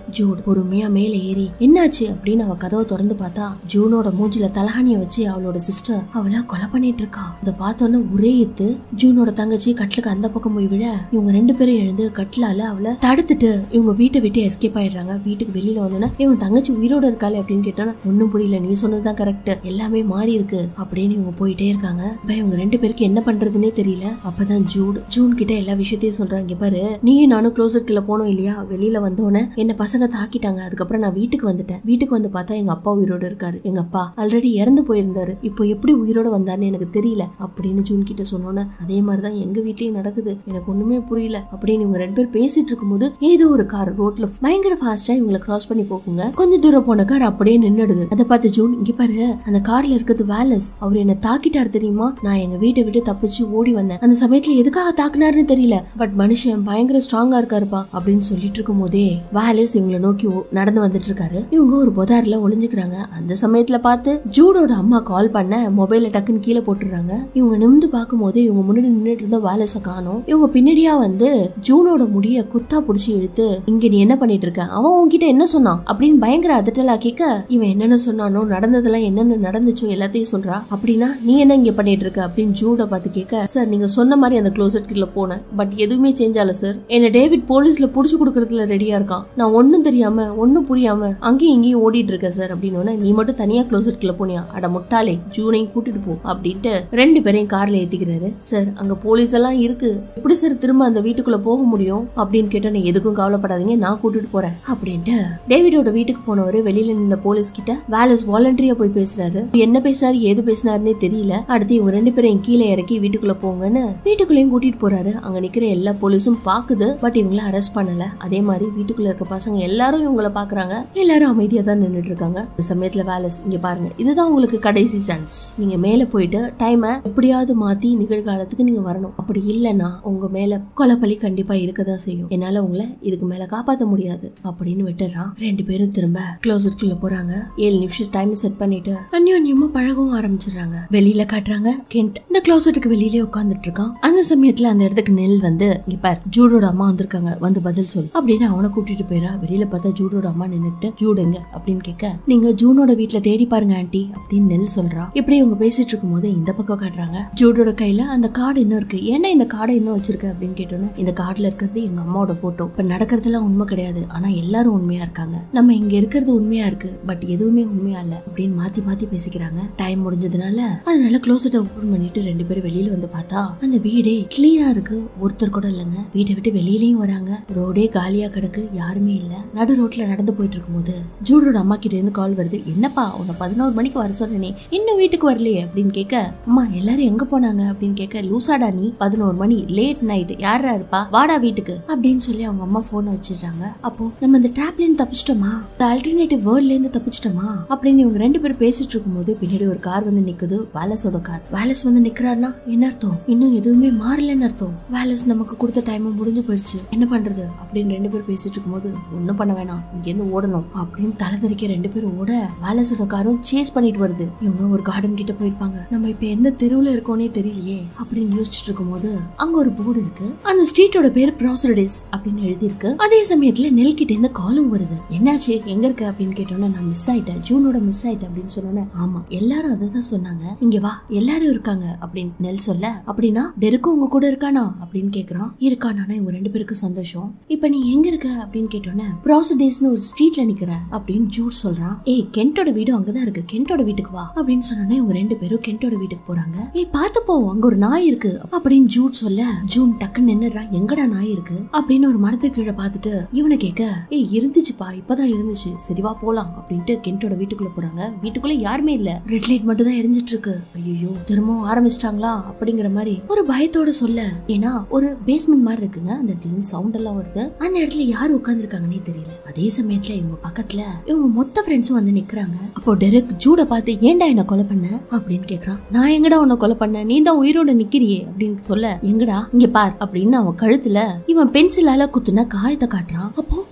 ஜூட் பொறுமையா மேல ஏறி என்னாச்சு அப்படின்னு அவ கதவை திறந்து பார்த்தா ஜூனோட மூஞ்சில தலகாணிய வச்சு அவளோட சிஸ்டர் அவளை கொலை பண்ணிட்டு இருக்கா. அதை பார்த்தோன்னு ஒரே இத்து ஜூனோட தங்கச்சி கட்டிலுக்கு அந்த பக்கம் போய் விழ இவங்க 2 பேரும் எழுந்து கட்டிலால அவளை தடுத்துட்டு இவங்க வீட்டை விட்டு எஸ்கேப் ஆயிடுறாங்க. வீட்டுக்கு வெளியில வந்தோன்னா இவன் தங்கச்சி உயிரோட இருக்காளே அப்படின்னு கேட்டோன்னா ஒன்னும் புரியல, நீ சொன்னதுதான் கரெக்ட், எல்லாமே மாறி இருக்கு அப்படின்னு இவங்க போயிட்டே இருக்காங்க. இவங்க 2 பேருக்கு என்ன பண்றதுன்னே தெரியல. அப்பதான் ஜூன் கிட்ட எல்லா விஷயத்தையும் சொல்றாங்க. பாரு, நீயும் நானும் க்ளோசெட்ல போனோம் இல்லையா, வெளியில வந்தோன்னே என்ன பசங்க தாக்கிட்டாங்க. அதுக்கப்புறம் நான் வீட்டுக்கு வந்துட்டேன். வீட்டுக்கு வந்து பார்த்தா எங்க அப்பா உயிரோட இருக்காரு. எங்க அப்பா ஆல்ரெடி இறந்து போயிருந்தாரு. இப்போ எப்படி உயிரோட வந்தாருன்னு எனக்கு தெரியல அப்படின்னு ஜூன் கிட்ட சொன்னோன்னே அதே மாதிரிதான் எங்க வீட்லயும் நடக்குது, எனக்கு ஒண்ணுமே புரியல அப்படின்னு இவங்க 2 பேர் பேசிட்டு இருக்கும்போது ஏதோ ஒரு கார் ரோட்ல பயங்கர ஃபாஸ்டா இவங்களை கிராஸ் பண்ணி போகுங்க. கொஞ்சம் தூரம் போன கார் அப்படியே நின்னுடுது. அதை பார்த்து ஜூன், இங்க பாரு, அந்த கார்ல இருக்கிறது வேலஸ், அவர் என்ன தாக்கிட்டாரு தெரியுமா, நான் எங்க வீட்டை விட்டு தப்பிச்சு ஓடி வந்தேன். அந்த சமயத்துல எதுக்காக தாக்குனாருன்னு தெரியல, பட் மனுஷன் பயங்கர ஸ்ட்ராங்கா இருக்காருப்பா அப்படின்னு சொல்லிட்டு இருக்கும் போதே வேலஸ் இவங்களை நோக்கி நடந்து வந்துட்டு இருக்காரு. இவங்க ஒரு பொதார்ல ஒளிஞ்சுக்கிறாங்க. அந்த சமயத்துல பார்த்து ஜூடோட அம்மா கால் பண்ண மொபைல டக்குன்னு கீழே போட்டுறாங்க. இவங்க நிமிந்து பார்க்கும் போது இவங்க முன்னாடி நின்றுட்டு இருந்த வேலஸ காணோம். இவங்க பின்னாடியா வந்து ஜூனோட முடிய குத்தா புடிச்சு இழுத்து, இங்க நீ என்ன பண்ணிட்டு இருக்க, அவன் உன்கிட்ட என்ன சொன்னான் அப்படின்னு பயங்கர அதட்டலா கேட்க, இவன் என்னென்ன சொன்னானோ நடந்ததெல்லாம் என்னென்ன நடந்துச்சோ எல்லாத்தையும் சொல்றா. அப்படின்னா நீ என்ன இங்க பண்ணிட்டு இருக்க அப்படின்னு ஜூட பார்த்து கேட்க, சார் நீங்க சொன்ன மாதிரி அந்த க்ளோசெட் கிட்ட போனேன், பட் எதுவுமே சேஞ்ச் ஆகல சார். என்ன டேவிட் போலீஸ்ல புடிச்சு கொடுக்கறதுல ரெடியா இருக்கான். நான் ஒன்னும் தெரியாம ஒன்னும் புரியாம அங்கேயும் இங்கேயும் ஓடிட்டு இருக்கேன் சார் அப்படின்னு. நீ மட்டும் தனியா க்ளோசெட் கிட்ட போனியா, அட முட்டாளே, ஜூனையும் கூட்டிட்டு போ அப்படின்ட்டு 2 பேரையும் கார்ல ஏத்திக்கிறாரு. சார் அங்க போலீஸ் எல்லாம் இருக்கு, எப்படி சார் திரும்ப அந்த வீட்டுக்குள்ள போக முடியும் அப்படின்னு கேட்டோன்னே, எதுக்கும் கவலைப்படாதீங்க, நான் கூட்டிட்டு போறேன் அப்படின்ட்டு டேவிடோட வீட்டுக்கு போனவரு வெளியில நின்ற போலீஸ் கிட்ட வேலஸ் வாலண்டரியா போய் பேசுறாரு. என்ன பேசினாரு ஏது பேசினாருன்னே தெரியல. அடுத்து இவங்க 2 பேரையும் கீழே இறக்கி வீட்டுக்குள்ள போங்கன்னு வீட்டுக்குள்ளேயும் கூட்டிட்டு போறாரு. அங்க நிக்கிற எல்லா போலீஸும் பாக்குது, பட் இவங்கள அரெஸ்ட் பண்ணல. அதே மாதிரி வீட்டுக்குள்ள இருக்க பசங்க எல்லாரும் இவங்கள பாக்குறாங்க. எல்லாரும் அமைதியா தான் நின்னுட்டு இருக்காங்க. இந்த சமயத்துல வேலஸ், இங்க பாருங்க, இதுதான் உங்களுக்கு கடைசி சான்ஸ். நீங்க மேல போயிட்டு டைமை எப்படியாவது மாத்தி நிகழ்காலத்துக்கு நீங்க வரணும். அப்படி இல்லைன்னா உங்க மேல கொலைப்பலி கண்டிப்பா இருக்கதான் செய்யும். என்னால உங்களை இதுக்கு மேல காப்பாத்த முடியாது அப்படின்னு விட்டுறான். 2 பேரும் திரும்ப க்ளோசெட்குள்ள போறாங்க. 7 நிமிஷம் டைம் செட் பண்ணிட்டு அந்யோன்யமா பழகவும் ஆரம்பிச்சிடுறாங்க. வெளியில காட்டுறாங்க கென்ட் இந்த க்ளோசெட்டுக்கு வெளியிலே உட்கார்ந்துட்டு இருக்கான். அந்த சமயத்துல அந்த இடத்துக்கு நெல் வந்து, இங்க பாரு, ஜூடோட அம்மா வந்திருக்காங்க, வந்து பதில் சொல் அப்படின்னு அவனை கூட்டிட்டு போயிடா. வெளியில பார்த்தா ஜூடோட அம்மா நின்னுட்டு, ஜூடுங்க அப்படின்னு கேட்க, நீங்க ஜூனோட வீட்டுல தேடி பாருங்க ஆண்டி அப்படின்னு நெல் சொல்றா. இப்படி இவங்க பேசிட்டு இருக்கும் போது இந்த பக்கம் காட்டுறாங்க. ஜூடோட கையில அந்த கார்டு இன்னும் இருக்கு. ஏன்னா இந்த கார்டை இன்னும் வச்சிருக்க அப்படின்னு கேட்டோன்னு, இந்த கார்டுல இருக்கிறது எங்க அம்மாவோட போட்டோ. இப்ப நடக்கிறதுலாம் உண்மை கிடையாது, ஆனா எல்லாரும் உண்மையா இருக்காங்க. நம்ம இங்க இருக்கிறது உண்மையா இருக்கு, பட் எதுவுமே உண்மையா இல்ல அப்படின்னு மாத்தி மாத்தி பேசிக்கிறாங்க. டைம் முடிஞ்சதுனால அதனால க்ளோசெட்டை ஓபன் பண்ணிட்டு 2 பேரும் வெளியில வந்து பார்த்தா அந்த வீடே கிளீனா இருக்கு. ஒருத்தர் கூட இல்லங்க. வீட்டை விட்டு வெளியிலயும் வராங்க. ரோடே காலியா கிடக்கு, யாருமே இல்ல. நடு ரோட்ல நடந்து போயிட்டு இருக்கும் போது ஜூடோட அம்மா கிட்ட இருந்து கால் வருது. என்னப்பா உன்னை 11 மணிக்கு வர சொன்னே, இன்னும் வீட்டுக்கு வரலையே அப்படின்னு கேட்க, அம்மா எல்லாரும் எங்க போனாங்க அப்படின்னு கேட்க, லூசாடா நீ, 11 மணி லேட் நைட், யாரா இருப்பா, வாடா வீட்டுக்கு அப்படின்னு சொல்லி அவங்க அம்மா போன் வச்சிடுறாங்க. அப்போ நம்ம இந்த டிராப்ல இருந்து தப்பிச்சிட்டோமா, இந்த ஆல்டர்னேட்டிவ் வேர்ல்ட்ல இருந்து தப்பிச்சிட்டோமா அப்படின்னு இவங்க 2 பேரும் பேசிட்டு இருக்கும் போது பின்னாடி ஒரு கார் வந்து நிக்குது. வேலஸோட கார். வேலஸ் வந்து நிக்கிறாருன்னா என்ன அர்த்தம், இன்னும் எதுவுமே மாறலன்னு அர்த்தம். வேலஸ் நமக்கு கொடுத்த டைம் முடிஞ்சு போயிடுச்சு, என்ன பண்றது அப்படின்னு 2 பேரும் பேசிட்டு இருக்கும் போது, ஒன்னும் பண்ண வேணாம், இங்க இருந்து ஓடணும் அப்படின்னு தலை தெறிக்க 2 பேரும் ஓட வேலஸோட காரும் சேஸ் பண்ணிட்டு வருது. இவங்க ஒரு கார்டன் கிட்ட போயிருப்பாங்க. நம்ம இப்ப எந்த தெருவுல இருக்கோனே தெரியலையே அப்படின்னு யோசிச்சுட்டு இருக்கும் போது அங்க ஒரு போர்டு இருக்கு. அந்த ஸ்ட்ரீட்டோட பேர் ப்ராசரடிஸ் அப்படின்னு எழுதி இருக்கு. அதே சமயத்துல நெல் கிட்ட இருந்து காலும் வருது. என்னாச்சு, எங்க இருக்க அப்படின்னு கேட்டோன்னா, நான் மிஸ் ஆயிட்டேன், ஜூனோட மிஸ் ஆயிட்டேன் அப்படின்னு சொன்னோன்னே, ஆமா எல்லாரும் அததான் சொன்னாங்க, இங்க வா எல்லாரும் இருக்காங்க அப்படின்னு நெல் சொல்ல, அப்படின்னா டெருக்கும் உங்க கூட இருக்கானா அப்படின்னு கேக்குறான். இருக்கானா இவங்க 2 பேருக்கு சந்தோஷம். இப்ப நீ எங்க இருக்க அப்படின்னு கேட்டோன்னே, ப்ராசரடிஸ்னு ஒரு ஸ்ட்ரீட்ல நிக்கிறேன் அப்படின்னு ஜூட் சொல்றான். ஏய் கென்ட்டோட வீடு அங்கதான் இருக்கு, கென்ட்டோட வீட்டுக்கு வா அப்படின்னு சொன்னோன்னே இவங்க 2 பேரும் கென்ட்டோட வீட்டுக்கு போறாங்க. ஏய் பாத்து போ, அங்க ஒரு நாய் இருக்கு அப்படின்னு ஜூட் சொல்ல, ஜூன் டக்குன்னு நின்னுறா. எங்கடா நாய் இருக்கு அப்படின்னு ஒரு மரத்துக்கு கீழே பாத்துட்டு இவனை கேட்க, ஏய் இருந்துச்சுப்பா, இப்பதான் இருந்துச்சு, சரிவா போலாம் அப்படின்ட்டு கென்ட்டோட வீட்டுக்குள்ள போறாங்க. வீட்டுக்குள்ள யாருமே இல்ல, ரெட் லைட் மட்டும் தான் எரிஞ்சிட்டு இருக்கு. ஐயோ திரும்பவும் ஆரம்பிச்சிட்டாங்களா அப்படிங்கிற மாதிரி ஒரு பயத்தோட சொல்ல, ஏன்னா ஒரு பேஸ்மெண்ட் மாதிரி இருக்குங்க, அந்த இடத்துல சவுண்ட் எல்லாம் வருது. அந்த இடத்துல யாரு உட்கார்ந்துருக்காங்கன்னே தெரியல. அதே சமயத்துல இவங்க பக்கத்துல இவங்க மொத்த ஃப்ரெண்ட்ஸும் வந்து நிக்கிறாங்க. அப்போ டெரெக் ஜூட பார்த்து, ஏன்டா என்ன கொலை பண்ண அப்படின்னு கேக்குறான். நான் எங்கடா உன்னை கொலை பண்ண, நீ தான் உயிரோட நிக்கிறியே அப்படின்னு சொல்ல, எங்கடா இங்க பார் அப்படின்னு அவன் கழுத்துல இவன் பென்சிலால குத்துன காயத்தை காட்டுறான். அப்போ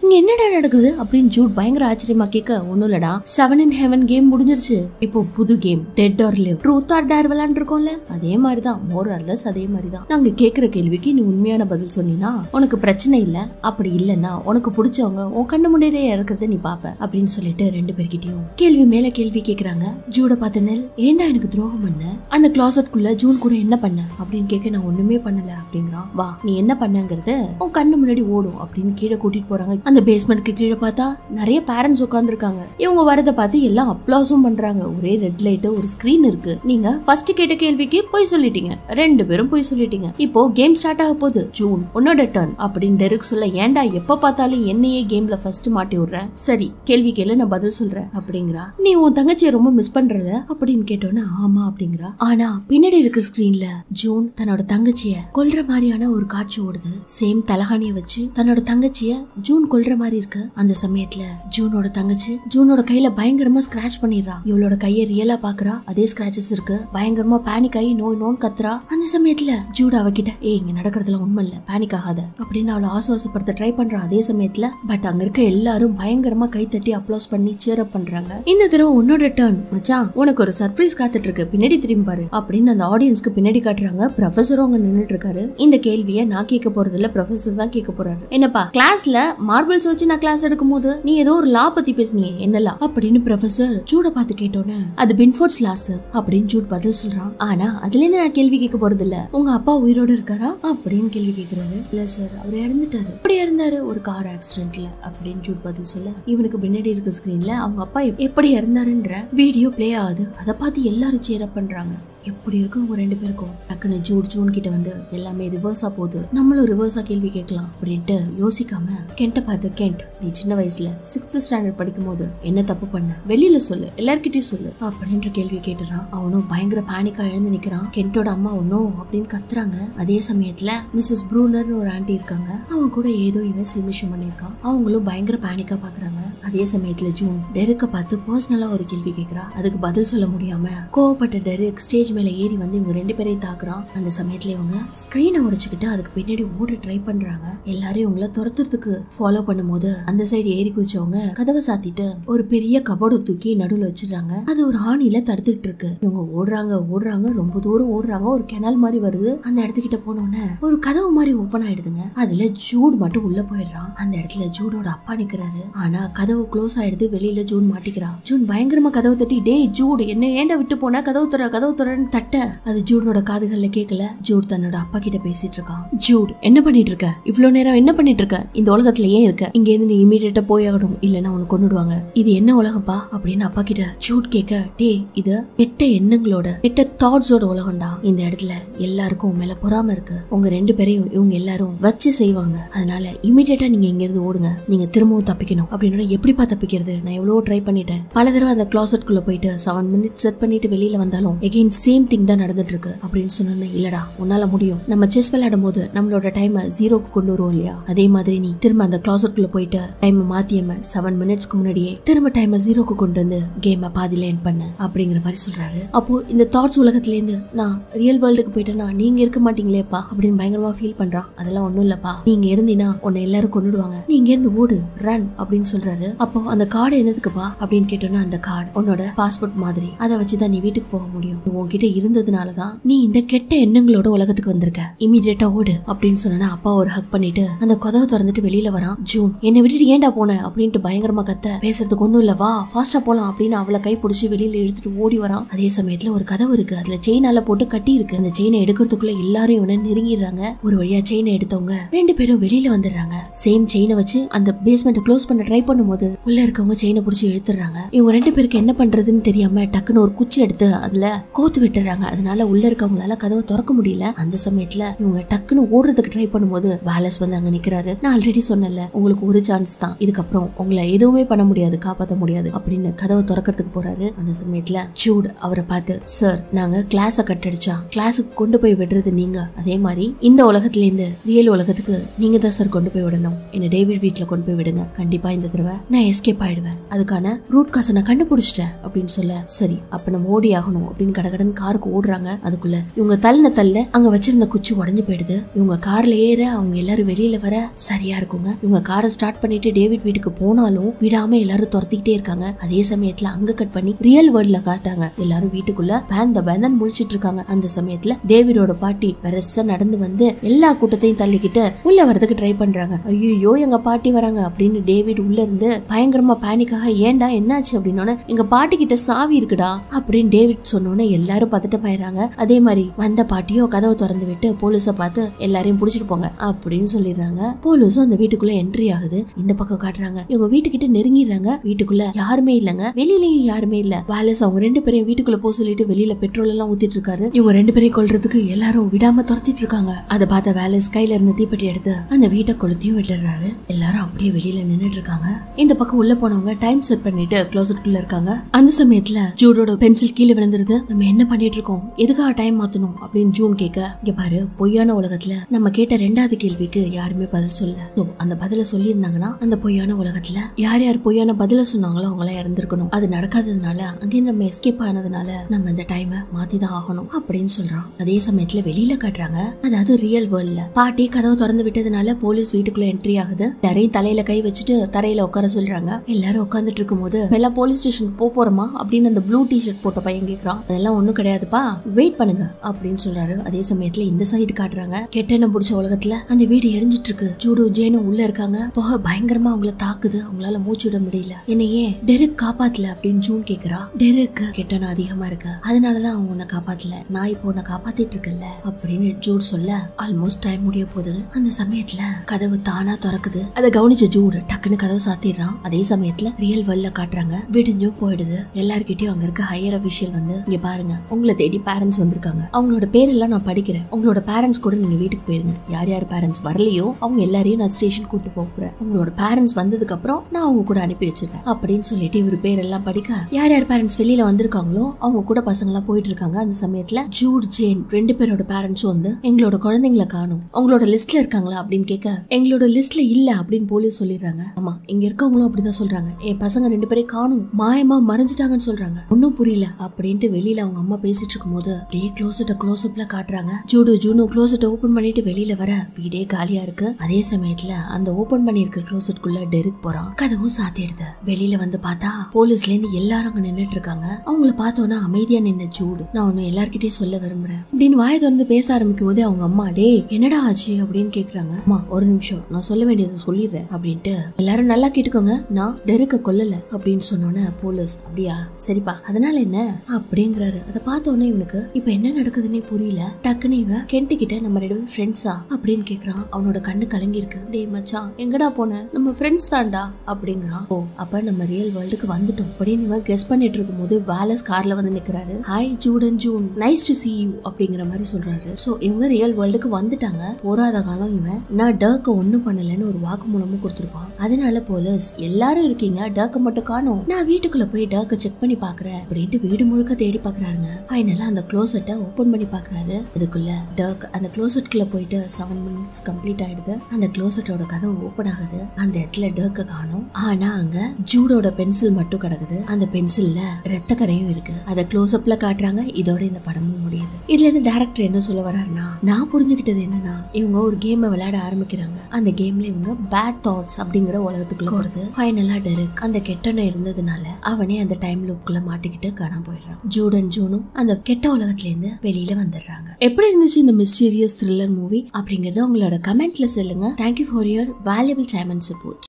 இங்க என்னடா நடக்குது அப்படின்னு ஜூட் பயங்கர ஆச்சரியமா கேட்க, ஒண்ணும் இல்லடா 7 in Heaven கேம் முடிஞ்சிருச்சு, இப்போ புது game dead or live truth or dare விளையாண்டு இருக்கோம்ல, அதே மாதிரிதான் மோர் ஆர் லெஸ் அதே மாதிரிதான். நாங்க கேக்குற கேள்விக்கு நீ உண்மையான பதில் சொன்னீனா உனக்கு பிரச்சனை இல்ல, அப்படி இல்லன்னா உனக்கு பிடிச்சவங்க உன் கண்ணு முன்னாடியே இறக்குறத நீ பாப்ப அப்படின்னு சொல்லிட்டு ரெண்டு பேர்கிட்டயும் கேள்வி மேல கேள்வி கேக்குறாங்க. ஜூட பார்த்த நெல், ஏண்டா எனக்கு துரோகம் பண்ண, அந்த கிளாசெட்குள்ள ஜூன் கூட என்ன பண்ண அப்படின்னு கேட்க, நான் ஒண்ணுமே பண்ணல அப்படிங்கிறான். வா நீ என்ன பண்ணங்கறத உன் கண்ணு முன்னாடி ஓடும் அப்படின்னு கீழே கூட்டிட்டு போறாங்க. அந்த பேஸ்மெண்ட்க்கு கீழே பார்த்தா நிறைய பேரண்ட்ஸ் உட்கார்ந்துருக்காங்க. இவங்க வரத பார்த்து எல்லாம் அப்ளாஸும் பண்றாங்க. ஒரே ரெட் லைட், ஒரு ஸ்கிரீன் இருக்கு. நீங்க ஃபர்ஸ்ட் கேட்ட கேள்விக்கு போய் சொல்லிட்டீங்க, ரெண்டு பேரும் போய் சொல்லிட்டீங்க. இப்போ கேம் ஸ்டார்ட் ஆக போகுது, ஜூன் உன்னோட டர்ன் அப்படின்னு டெரிக் சொல்ல, ஏன்டா எப்ப பார்த்தாலும் என்னையே கேம்ல ஃபர்ஸ்ட் மாட்டி விடுறேன், சரி கேள்வி கேளு நான் பதில் சொல்றேன் அப்படிங்கிறா. நீ உன் தங்கச்சியை ரொம்ப மிஸ் பண்றல அப்படின்னு கேட்டோன்னா ஆமா அப்படிங்கிறா. ஆனா பின்னாடி இருக்க ஸ்கிரீன்ல ஜூன் தன்னோட தங்கச்சிய கொல்ற மாதிரியான ஒரு காட்சி ஓடுது. சேம் தலகாணிய வச்சு தன்னோட தங்கச்சிய ஜூன் கொல்ற மாதிரி இருக்கு. அந்த சமயத்துல ஜூனோட தங்கச்சி ஜூனோட கையில பயங்கரமா ஸ்கிராச் பண்ணிடுறா. இவளோட கைய ரியலா பாக்குறா, அதே ஸ்கிராச்சஸ் இருக்கு. பயங்கரமா பேனிக் ஆகி நோன் கத்துறா. அந்த சமயத்துல ஜூட் அவகிட்ட, இங்க நடக்கிறதுலாம் உண்மை இல்ல, பேனிக் ஆகாத அப்படின்னு அவளை ஆசுவாசப்படுத்த ட்ரை பண்றா. அதே சமயத்துல பட் அங்க இருக்க எல்லாரும் பயங்கரமா கை தட்டி அப்ளாஸ் பண்ணி சேர் அப் பண்றாங்க. இந்த தடவை உன்னோட டர்ன் மச்சான், உனக்கு ஒரு சர்ப்ரைஸ் காத்துட்டு இருக்கு, பின்னாடி திரும்பி பாரு அப்படின்னு அந்த ஆடியன்ஸ்க்கு பின்னாடி காட்டுறாங்க. ப்ரொஃபஸரும் அங்க நின்னுட்டு இருக்காரு. இந்த கேள்வியை நான் கேட்க போறது இல்ல, ப்ரொஃபஸர் தான் கேட்க போறாரு. என்னப்பா கிளாஸ்ல மார்பிள்ஸ் வச்சு நான் கிளாஸ் எடுக்கும் போது நீ ஏதோ ஒரு லா பத்தி பேசினியே, என்னலா அப்படின்னு ப்ரொஃபஸர் ஜூட பார்த்து கேட்டோன்னு, அது பின்ஃபோர்ட்ஸ் லாஸ் அப்படின்னு ஜூட் பதில் சொல்றான். ஆனா அதுல இருந்து நான் கேள்வி கேட்க போறது இல்ல, உங்க அப்பா உயிரோட இருக்காரா அப்படின்னு கேள்வி கேட்கிறாரு. இல்ல சார் அவர் இறந்துட்டாரு. எப்படி இறந்தாரு, ஒரு கார் ஆக்சிடென்ட்ல அப்படின்னு ஜூட் பதில் சொல்ல, இவனுக்கு பின்னாடி இருக்க ஸ்கிரீன்ல அவங்க அப்பா எப்படி இறந்தாருன்ற வீடியோ பிளே ஆகுது. அதை பார்த்து எல்லாரும் சேர் அப் பண்றாங்க. எப்படி இருக்கும் உங்க ரெண்டு பேருக்கும். டக்குன்னு ஜூன் கிட்ட வந்து எல்லாமே ரிவர்ஸா போகுது, நம்மளும் ரிவர்ஸா கேள்வி கேட்கலாம் அப்படின்ட்டு யோசிக்காம கெண்ட பார்த்து, கெண்ட் நீ சின்ன வயசுல 6th ஸ்டாண்டர்ட் படிக்கும் போது என்ன தப்பு பண்ண, வெளியில சொல்லு, எல்லார்கிட்டயும் சொல்லு அப்படின்ற கேள்வி கேட்டுறான். அவனும் பயங்கர பேனிக்கா எழுந்து நிக்கிறான். கெண்டோட அம்மா ஒன்னும் அப்படின்னு கத்துறாங்க. அதே சமயத்துல மிஸ்ஸஸ் ப்ரூனர் ஒரு ஆண்டி இருக்காங்க, அவங்க கூட ஏதோ இவன் சிமிஷம் பண்ணிருக்கான். அவங்களும் பயங்கர பேனிக்கா பாக்குறாங்க. அதே சமயத்துல ஜூன் டெரிக்க பார்த்து பர்சனலா ஒரு கேள்வி கேட்கிறா. அதுக்கு பதில் சொல்ல முடியாம கோவப்பட்ட டெரிக் ஸ்டேஜ் மேல ஏறி வந்து இவங்க ரெண்டு பேரையும் தாக்குறான். அந்த சமயத்துல இவங்க ஸ்கிரீனை உடைச்சுக்கிட்டு அதுக்கு பின்னாடி ஓட ட்ரை பண்றாங்க. எல்லாரும் இவங்கள துரத்துறதுக்கு ஃபாலோ பண்ணும்போது அந்த சைடு ஏறி குதிச்சவங்க கதவை சாத்திட்டு ஒரு பெரிய கபோர்டு தூக்கி நடுவுல வச்சிடறாங்க. அது ஒரு ஆணில தடுத்துட்டு இருக்கு. இவங்க ஓடுறாங்க ரொம்ப தூரம் ஓடுறாங்க. ஒரு கெனால் மாதிரி வருது. அந்த இடத்துக்கிட்ட போனோன்னு ஒரு கதவு மாதிரி ஓபன் ஆயிடுதுங்க. அதுல ஜூட் மட்டும் உள்ள போயிடுறான். அந்த இடத்துல ஜூடோட அப்பா நிக்கிறாரு. ஆனா கதவு க்ளோஸ் ஆயிடுது. வெளியில ஜூன் மாட்டிக்கிறா. ஜூன் பயங்கரமா கதவு தட்டி, டேய் ஜூட் என்ன ஏண்டா விட்டு போனா, கதவு துற தட்ட. அது ஜூடோட காதுகள்ல கேட்கல. ஜூட் தன்னோட அப்பா கிட்ட பேசிட்டு இருக்கான். ஜூட் என்ன பண்ணிட்டு இருக்க, இவ்வளவு நேரம் என்ன பண்ணிட்டு இருக்க, இந்த உலகத்துல ஏன் இருக்க, இங்க இருந்து நீ இமீடியட்டா போய் ஆகணும், இல்லன்னா உனக்கு கொன்னுடுவாங்க, இது என்ன உலகப்பா அப்படின்னு அப்பா கிட்ட ஜூட் கேட்க, டேய் இது கெட்ட எண்ணங்களோட கெட்ட தாட்ஸோட உலகம்டா, இந்த இடத்துல எல்லாருக்கும் மேல பொறாம இருக்கு, உங்க ரெண்டு பேரையும் இவங்க எல்லாரும் வச்சு செய்வாங்க, அதனால இமீடியட்டா நீங்க இங்க இருந்து ஓடுங்க, நீங்க திரும்பவும் தப்பிக்கணும் அப்படின்னு. எப்படிப்பா தப்பிக்கிறது, நான் எவ்வளவோ ட்ரை பண்ணிட்டேன், பல தடவை அந்த கிளாசெட்குள்ள போயிட்டு 7 minutes செட் பண்ணிட்டு வெளியில வந்தாலும் எகைன் சேம் திங் தான் நடந்துட்டு இருக்கு அப்படின்னு சொன்னா, இல்லடா உன்னால முடியும், நம்ம செஸ் விளையாடும் போது நம்மளோட டைம் 0க்கு கொண்டு வருவோம் இல்லையா, அதே மாதிரி நீ திரும்ப அந்த கிளாசெட்குள்ள போயிட்டு டைம் மாத்தியம 7 minutesக்கு முன்னாடியே திரும்ப டைம் 0க்கு கொண்டு வந்து கேம பாதியில எண்ட் பண்ண அப்படிங்கிற மாதிரி சொல்றாரு. அப்போ இந்த தாட்ஸ் உலகத்துல இருந்து நான் ரியல் வேர்ல்டுக்கு போயிட்டேன்னா நீங்க இருக்க மாட்டீங்களேப்பா அப்படின்னு பயங்கரமா ஃபீல் பண்றான். அதெல்லாம் ஒண்ணும் இல்லப்பா, நீங்க இருந்தீங்கன்னா உன்னை எல்லாரும் கொண்டுடுவாங்க, நீ இங்க இருந்து ஓடு, ரன் அப்படின்னு சொல்றாரு. அப்போ அந்த கார்டு என்னதுக்குப்பா அப்படின்னு கேட்டோன்னா, அந்த கார்டு உன்னோட பாஸ்போர்ட் மாதிரி, அதை வச்சுதான் நீ வீட்டுக்கு போக முடியும், உன்கிட்ட இருந்ததுனாலதான் நீ இந்த கெட்ட எண்ணங்களோட உலகத்துக்கு வந்திருக்க, இமீடியட்டா ஓடு அப்படின்னு சொன்னா அப்பா ஒரு ஹக் பண்ணிட்டு அந்த கதவை திறந்துட்டு வெளியில வரான். ஜூன் என்னை விட்டுட்டு ஏன்டா போன அப்படின்ட்டு பயங்கரமா கத்த, பேசுறதுக்கு ஒண்ணும் இல்ல வா ஃபாஸ்டா போலாம் அப்படின்னு அவளை கை பிடிச்சி வெளியில எடுத்துட்டு ஓடி வரான். அதே சமயத்துல ஒரு கதவு இருக்கு, அதுல செயினால போட்டு கட்டி இருக்கு. அந்த செயினை எடுக்கிறதுக்குள்ள எல்லாரும் இவனை நெருங்கிடுறாங்க. ஒரு வழியா செயினை எடுத்தவங்க ரெண்டு பேரும் வெளியில வந்துடுறாங்க. சேம் செயினை வச்சு அந்த பேஸ்மெண்ட் க்ளோஸ் பண்ண ட்ரை பண்ணும்போது உள்ள இருக்கவங்க செயினை பிடிச்சி இழுத்துறாங்க. இவங்க ரெண்டு பேருக்கு என்ன பண்றதுன்னு தெரியாம டக்குன்னு ஒரு குச்சி எடுத்து அதுல கோத்து விட்டுறாங்க. அதனால உள்ள இருக்கவங்களால கதவை திறக்க முடியல. அந்த சமயத்துல இவங்க டக்குன்னு ஓடுறதுக்கு ட்ரை பண்ணும்போது வேலஸ் வந்து அங்க நிக்கிறாரு. நான் ஆல்ரெடி சொன்னல உங்களுக்கு ஒரு சான்ஸ் தான், இதுக்கப்புறம் உங்களை எதுவுமே பண்ண முடியாது, காப்பாற்ற முடியாது அப்படின்னு கதவை திறக்கிறதுக்கு போறாரு. அந்த சமயத்துல ஜூட் அவரை பார்த்து, சார் நாங்க கிளாஸ கட்டடிச்சா கிளாஸுக்கு கொண்டு போய் விடுறது நீங்க, அதே மாதிரி இந்த உலகத்துல இருந்து ரியல் உலகத்துக்கு நீங்க தான் சார் கொண்டு போய் விடணும், என்ன டேவிட் வீட்டுல கொண்டு போய் விடுங்க, கண்டிப்பா இந்த தடவை நான் எஸ்கேப் ஆயிடுவேன், அதுக்கான ரூட் காசை நான் கண்டுபிடிச்சிட்டேன் அப்படின்னு சொல்ல, சரி அப்ப நம்ம ஓடி ஆகணும் அப்படின்னு கடகடன் அப்படின்னு காருக்கு ஓடுறாங்க. அதுக்குள்ள இவங்க தள்ள அங்க வச்சிருந்த குச்சி உடஞ்சு போயிடுது. இவங்க கார்ல ஏற அவங்க எல்லாரும் வெளியில வர சரியா இருக்குங்க. இவங்க காரை ஸ்டார்ட் பண்ணிட்டு டேவிட் வீட்டுக்கு போனாலும் விடாம எல்லாரும் துரத்திக்கிட்டே இருக்காங்க. அதே சமயத்துல அங்க கட் பண்ணி ரியல் வேர்ல்ட்ல காட்டாங்க. எல்லாரும் வீட்டுக்குள்ள பேந்தன் முழிச்சிட்டு இருக்காங்க. அந்த சமயத்துல டேவிடோட பாட்டி பெருசா நடந்து வந்து எல்லா கூட்டத்தையும் தள்ளிக்கிட்டு உள்ள வரதுக்கு ட்ரை பண்றாங்க. ஐயோ எங்க பாட்டி வராங்க அப்படின்னு டேவிட் உள்ள இருந்து பயங்கரமா பேனிக்காக ஏண்டா என்னாச்சு அப்படின்னு எங்க பாட்டி கிட்ட சாவி இருக்குடா அப்படின்னு டேவிட் சொன்னோன்னு எல்லாரும் பதட்டம் ஆயிடுறாங்க. அதே மாதிரி வந்த பாட்டியோ கதவை திறந்து விட்டு போலீஸ பார்த்து எல்லாரையும் புடிச்சிட்டு போங்க அப்படின்னு சொல்லிடுறாங்க. போலீஸும் அந்த வீட்டுக்குள்ள என்ட்ரி ஆகுது. இந்த பக்கம் காட்டுறாங்க. இவங்க வீட்டுக்கிட்ட நெருங்கிடுறாங்க. வீட்டுக்குள்ள யாருமே இல்லங்க. வெளியிலயும் யாருமே இல்ல. வாலஸ் அவங்க 2 பேரையும் வீட்டுக்குள்ள போக சொல்லிட்டு வெளியில பெட்ரோல் எல்லாம் ஊத்திட்டு இருக்காரு. இவங்க 2 பேரையும் கொல்றதுக்கு எல்லாரும் விடாம துரத்திட்டு இருக்காங்க. அதை பார்த்த வாலஸ் கையில இருந்த தீப்பெட்டி எடுத்து அந்த வீட்டை கொளுத்தியும் விட்டுறாரு. எல்லாரும் அப்படியே வெளியில நின்னுட்டு இருக்காங்க. இந்த பக்கம் உள்ள போனவங்க டைம் செட் பண்ணிட்டு க்ளோசெட்குள்ள இருக்காங்க. அந்த சமயத்துல ஜூடோட பென்சில் கீழே விழுந்துருது. நம்ம என்ன பண்ணிட்டு இருக்கோம், எதுக்காக டைம் மாத்தணும் அப்படின்னு ஜூன் கேட்க, இங்க பாரு பொய்யான உலகத்துல நம்ம கேட்ட 2வது கேள்விக்கு யாருமே பதில் சொல்ல. அந்த பதில சொல்லி இருந்தாங்கன்னா அந்த பொய்யான உலகத்துல யார் யார் பொய்யான பதில சொன்னாங்களோ அவங்க எல்லாம் இறந்திருக்கணும். அது நடக்காததுனால அங்கேயும் நம்ம எஸ்கேப் ஆனதுனால நம்ம இந்த டைமை மாத்திதான் ஆகணும் அப்படின்னு சொல்றான். அதே சமயத்துல வெளியில காட்டுறாங்க. அதாவது ரியல் வேர்ல்ட்ல பாட்டி கதவை திறந்து விட்டதுனால போலீஸ் வீட்டுக்குள்ள என்ட்ரி ஆகுது. யாரையும் தலையில கை வச்சுட்டு தரையில உட்கார சொல்றாங்க. எல்லாரும் உட்காந்துட்டு இருக்கும் போது எல்லாம் போலீஸ் ஸ்டேஷனுக்கு போறோமா அப்படின்னு அந்த ப்ளூ டி-ஷர்ட் போட்ட பையன் கேக்குறான். அதெல்லாம் ஒண்ணும் கிடையாதுப்பா, வெயிட் பண்ணுங்க அப்படின்னு சொல்றாரு. அதே சமயத்துல இந்த சைடு காட்டுறாங்க. கெட்டெண்ணம் பிடிச்ச உலகத்துல அந்த வீடு எரிஞ்சிட்டு இருக்கு. ஜூடு ஜேனும் உள்ள இருக்காங்க. புகை பயங்கரமா அவங்கள தாக்குது. அவங்களால மூச்சு விட முடியல. என்னையே டெரிக் காப்பாத்தல அப்படின்னு ஜூன் கேக்குறா. டெரிக் கெட்டெண்ணம் அதிகமா இருக்கு, அதனாலதான் அவங்க உன்னை காப்பாத்தல, நான் இப்போ உன்னை காப்பாத்திட்டு இருக்கல அப்படின்னு ஜூட் சொல்ல ஆல்மோஸ்ட் டைம் முடிய போகுது. அந்த சமயத்துல கதவு தானா திறக்குது. அதை கவனிச்ச ஜூட் டக்குன்னு கதவு சாத்திடுறான். அதே சமயத்துல ரியல் வேர்ல்ட்ல காட்டுறாங்க. விடிஞ்சும் போயிடுது. எல்லார்கிட்டயும் அங்க இருக்க ஹையர் அபிஷியல் வந்து, இங்க பாருங்க உங்களை தேடி பேரண்ட்ஸ் வந்திருக்காங்க, அவங்களோட பேரெல்லாம் நான் படிக்கிறேன், உங்களோட பேரண்ட்ஸ் கூட நீங்க வீட்டுக்கு போயிருங்க, யார் யார் பேரண்ட்ஸ் வரலையோ அவங்க எல்லாரையும் நான் ஸ்டேஷன் கூட்டு போறேன், உங்களோட பேரண்ட்ஸ் வந்ததுக்கு அப்புறம் நான் அவங்க கூட அனுப்பி வச்சிடறேன் அப்படின்னு சொல்லிட்டு இவர் பேரெல்லாம் படிக்க யார் யார் பேரண்ட்ஸ் வெளியில வந்திருக்காங்களோ அவங்க கூட பசங்க எல்லாம் போயிட்டு இருக்காங்க. அந்த சமயத்துல ஜூட் ஜேன் 2 பேரோட பேரண்ட்ஸும் வந்து எங்களோட குழந்தைங்களை காணும், உங்களோட லிஸ்ட்ல இருக்காங்களா அப்படின்னு கேட்க எங்களோட லிஸ்ட்ல இல்ல அப்படின்னு போலீஸ் சொல்லிடுறாங்க. ஆமா இங்க இருக்கவங்களும் அப்படிதான் சொல்றாங்க, என் பசங்க 2 பேரை காணும், மாயமா மறைஞ்சிட்டாங்கன்னு சொல்றாங்க, ஒன்னும் புரியல அப்படின்ட்டு வெளியில அவங்க அம்மா பேசிட்டு இருக்கும் போது அப்படியே க்ளோஸ்அப்ல காட்டுறாங்க. ஜூனும் க்ளோசெட் ஓபன் பண்ணிட்டு வெளியில வர வீடே காலியா இருக்கு. அதே சமயத்துல அந்த ஓபன் பண்ணிருக்க க்ளோசெட்குள்ள டெரிக் போறான். கதவும் சாத்திடுது. வெளியில வந்து பார்த்தா போலீஸ்ல இருந்து எல்லாரும் அங்க நின்னுட்டு இருக்காங்க. அவங்கள பார்த்தோன்னா அமைதியா நின்ன ஜூடு, நான் ஒன்னு எல்லார்கிட்டயும் சொல்ல விரும்புறேன் அப்படின்னு வாயை திறந்து பேச ஆரம்பிக்கும் போதே அவங்க அம்மா டே என்னடா ஆச்சு அப்படின்னு கேக்குறாங்க. அம்மா ஒரு நிமிஷம் நான் சொல்ல வேண்டியதை சொல்லிடுறேன் அப்படின்ட்டு எல்லாரும் நல்லா கேட்டுக்கோங்க, நான் டெரிக்க கொல்லல அப்படின்னு சொன்னோன்னு போலீஸ் அப்படியா சரிப்பா அதனால என்ன அப்படிங்கிறாரு. அதை பார்த்தோன்னே இவனுக்கு இப்ப என்ன நடக்குதுன்னே புரியல. டக்குன்னு இவ கென்ட் கிட்ட நம்ம 2 பேரும் ஃப்ரெண்ட்ஸா அப்படின்னு கேக்குறான். அவனோட கண்ணு கலங்கி இருக்கு. டேய் மச்சான் எங்கடா போன, நம்ம ஃப்ரெண்ட்ஸ் தான்டா அப்படிங்கிறான். ஓ அப்ப நம்ம ரியல் வேர்ல்டுக்கு வந்துட்டோம் அப்படின்னு இவன் கெஸ் பண்ணிட்டு இருக்கும் போது வாலஸ் கார்ல வந்து நிக்கிறாரு. Hi Jude and June, nice to see you அப்படிங்கிற மாதிரி சொல்றாரு. சோ இவங்க ரியல் வேர்ல்டுக்கு வந்துட்டாங்க. போராத காலம் இவன் நான் டர்க்க ஒண்ணும் பண்ணலன்னு ஒரு வாக்குமூலமும் கொடுத்துருப்பான். அதனால போலீஸ் எல்லாரும் இருக்கீங்க, டர்க்க மட்டும் காணோம், நான் வீட்டுக்குள்ள போய் டர்க்க செக் பண்ணி பாக்குறேன் அப்படின்ட்டு வீடு முழுக்க தேடி பாக்குறாருங்க. ஃபைனலா அந்த க்ளோசெட்டை ஓபன் பண்ணி பாக்குறாரு. இதுக்குள்ள டர்க் அந்த க்ளோசெட்குள்ள போயிட்டு 7 minutes கம்ப்ளீட் ஆயிடுது. அந்த க்ளோசெட்டோட கதவு ஓபன் ஆகுது. அந்த இடத்துல டர்க்க காணோம். ஆனா அங்க ஜூடோட பென்சில் மட்டும் கிடக்குது. அந்த பென்சில்ல ரத்த கரையும் இருக்கு. அத க்ளோஸ்அப்ல காட்டுறாங்க. இதோட இந்த படமும் முடியுது. இதுல இருந்து டைரக்டர் என்ன சொல்ல வர்றாருன்னா, நான் புரிஞ்சுக்கிட்டது என்னன்னா இவங்க ஒரு கேமை விளையாட ஆரம்பிக்கிறாங்க. அந்த கேம்ல இவங்க பேட் தாட்ஸ் அப்படிங்கிற உலகத்துக்குள்ள வருது. ஃபைனலா டெரிக் அந்த கெட்டனை இருந்ததுனால அவனே அந்த டைம் லூப்குள்ள மாட்டிக்கிட்டு காணாம போயிடுறான். ஜூட் அண்ட் ஜூனும் அந்த கெட்ட உலகத்துல இருந்து வெளியில வந்துடுறாங்க. எப்படி இருந்துச்சு இந்த மிஸ்டீரியஸ் த்ரில்லர் மூவி அப்படிங்கறத உங்களோட கமெண்ட்ல சொல்லுங்க. Thank you for your valuable time and support.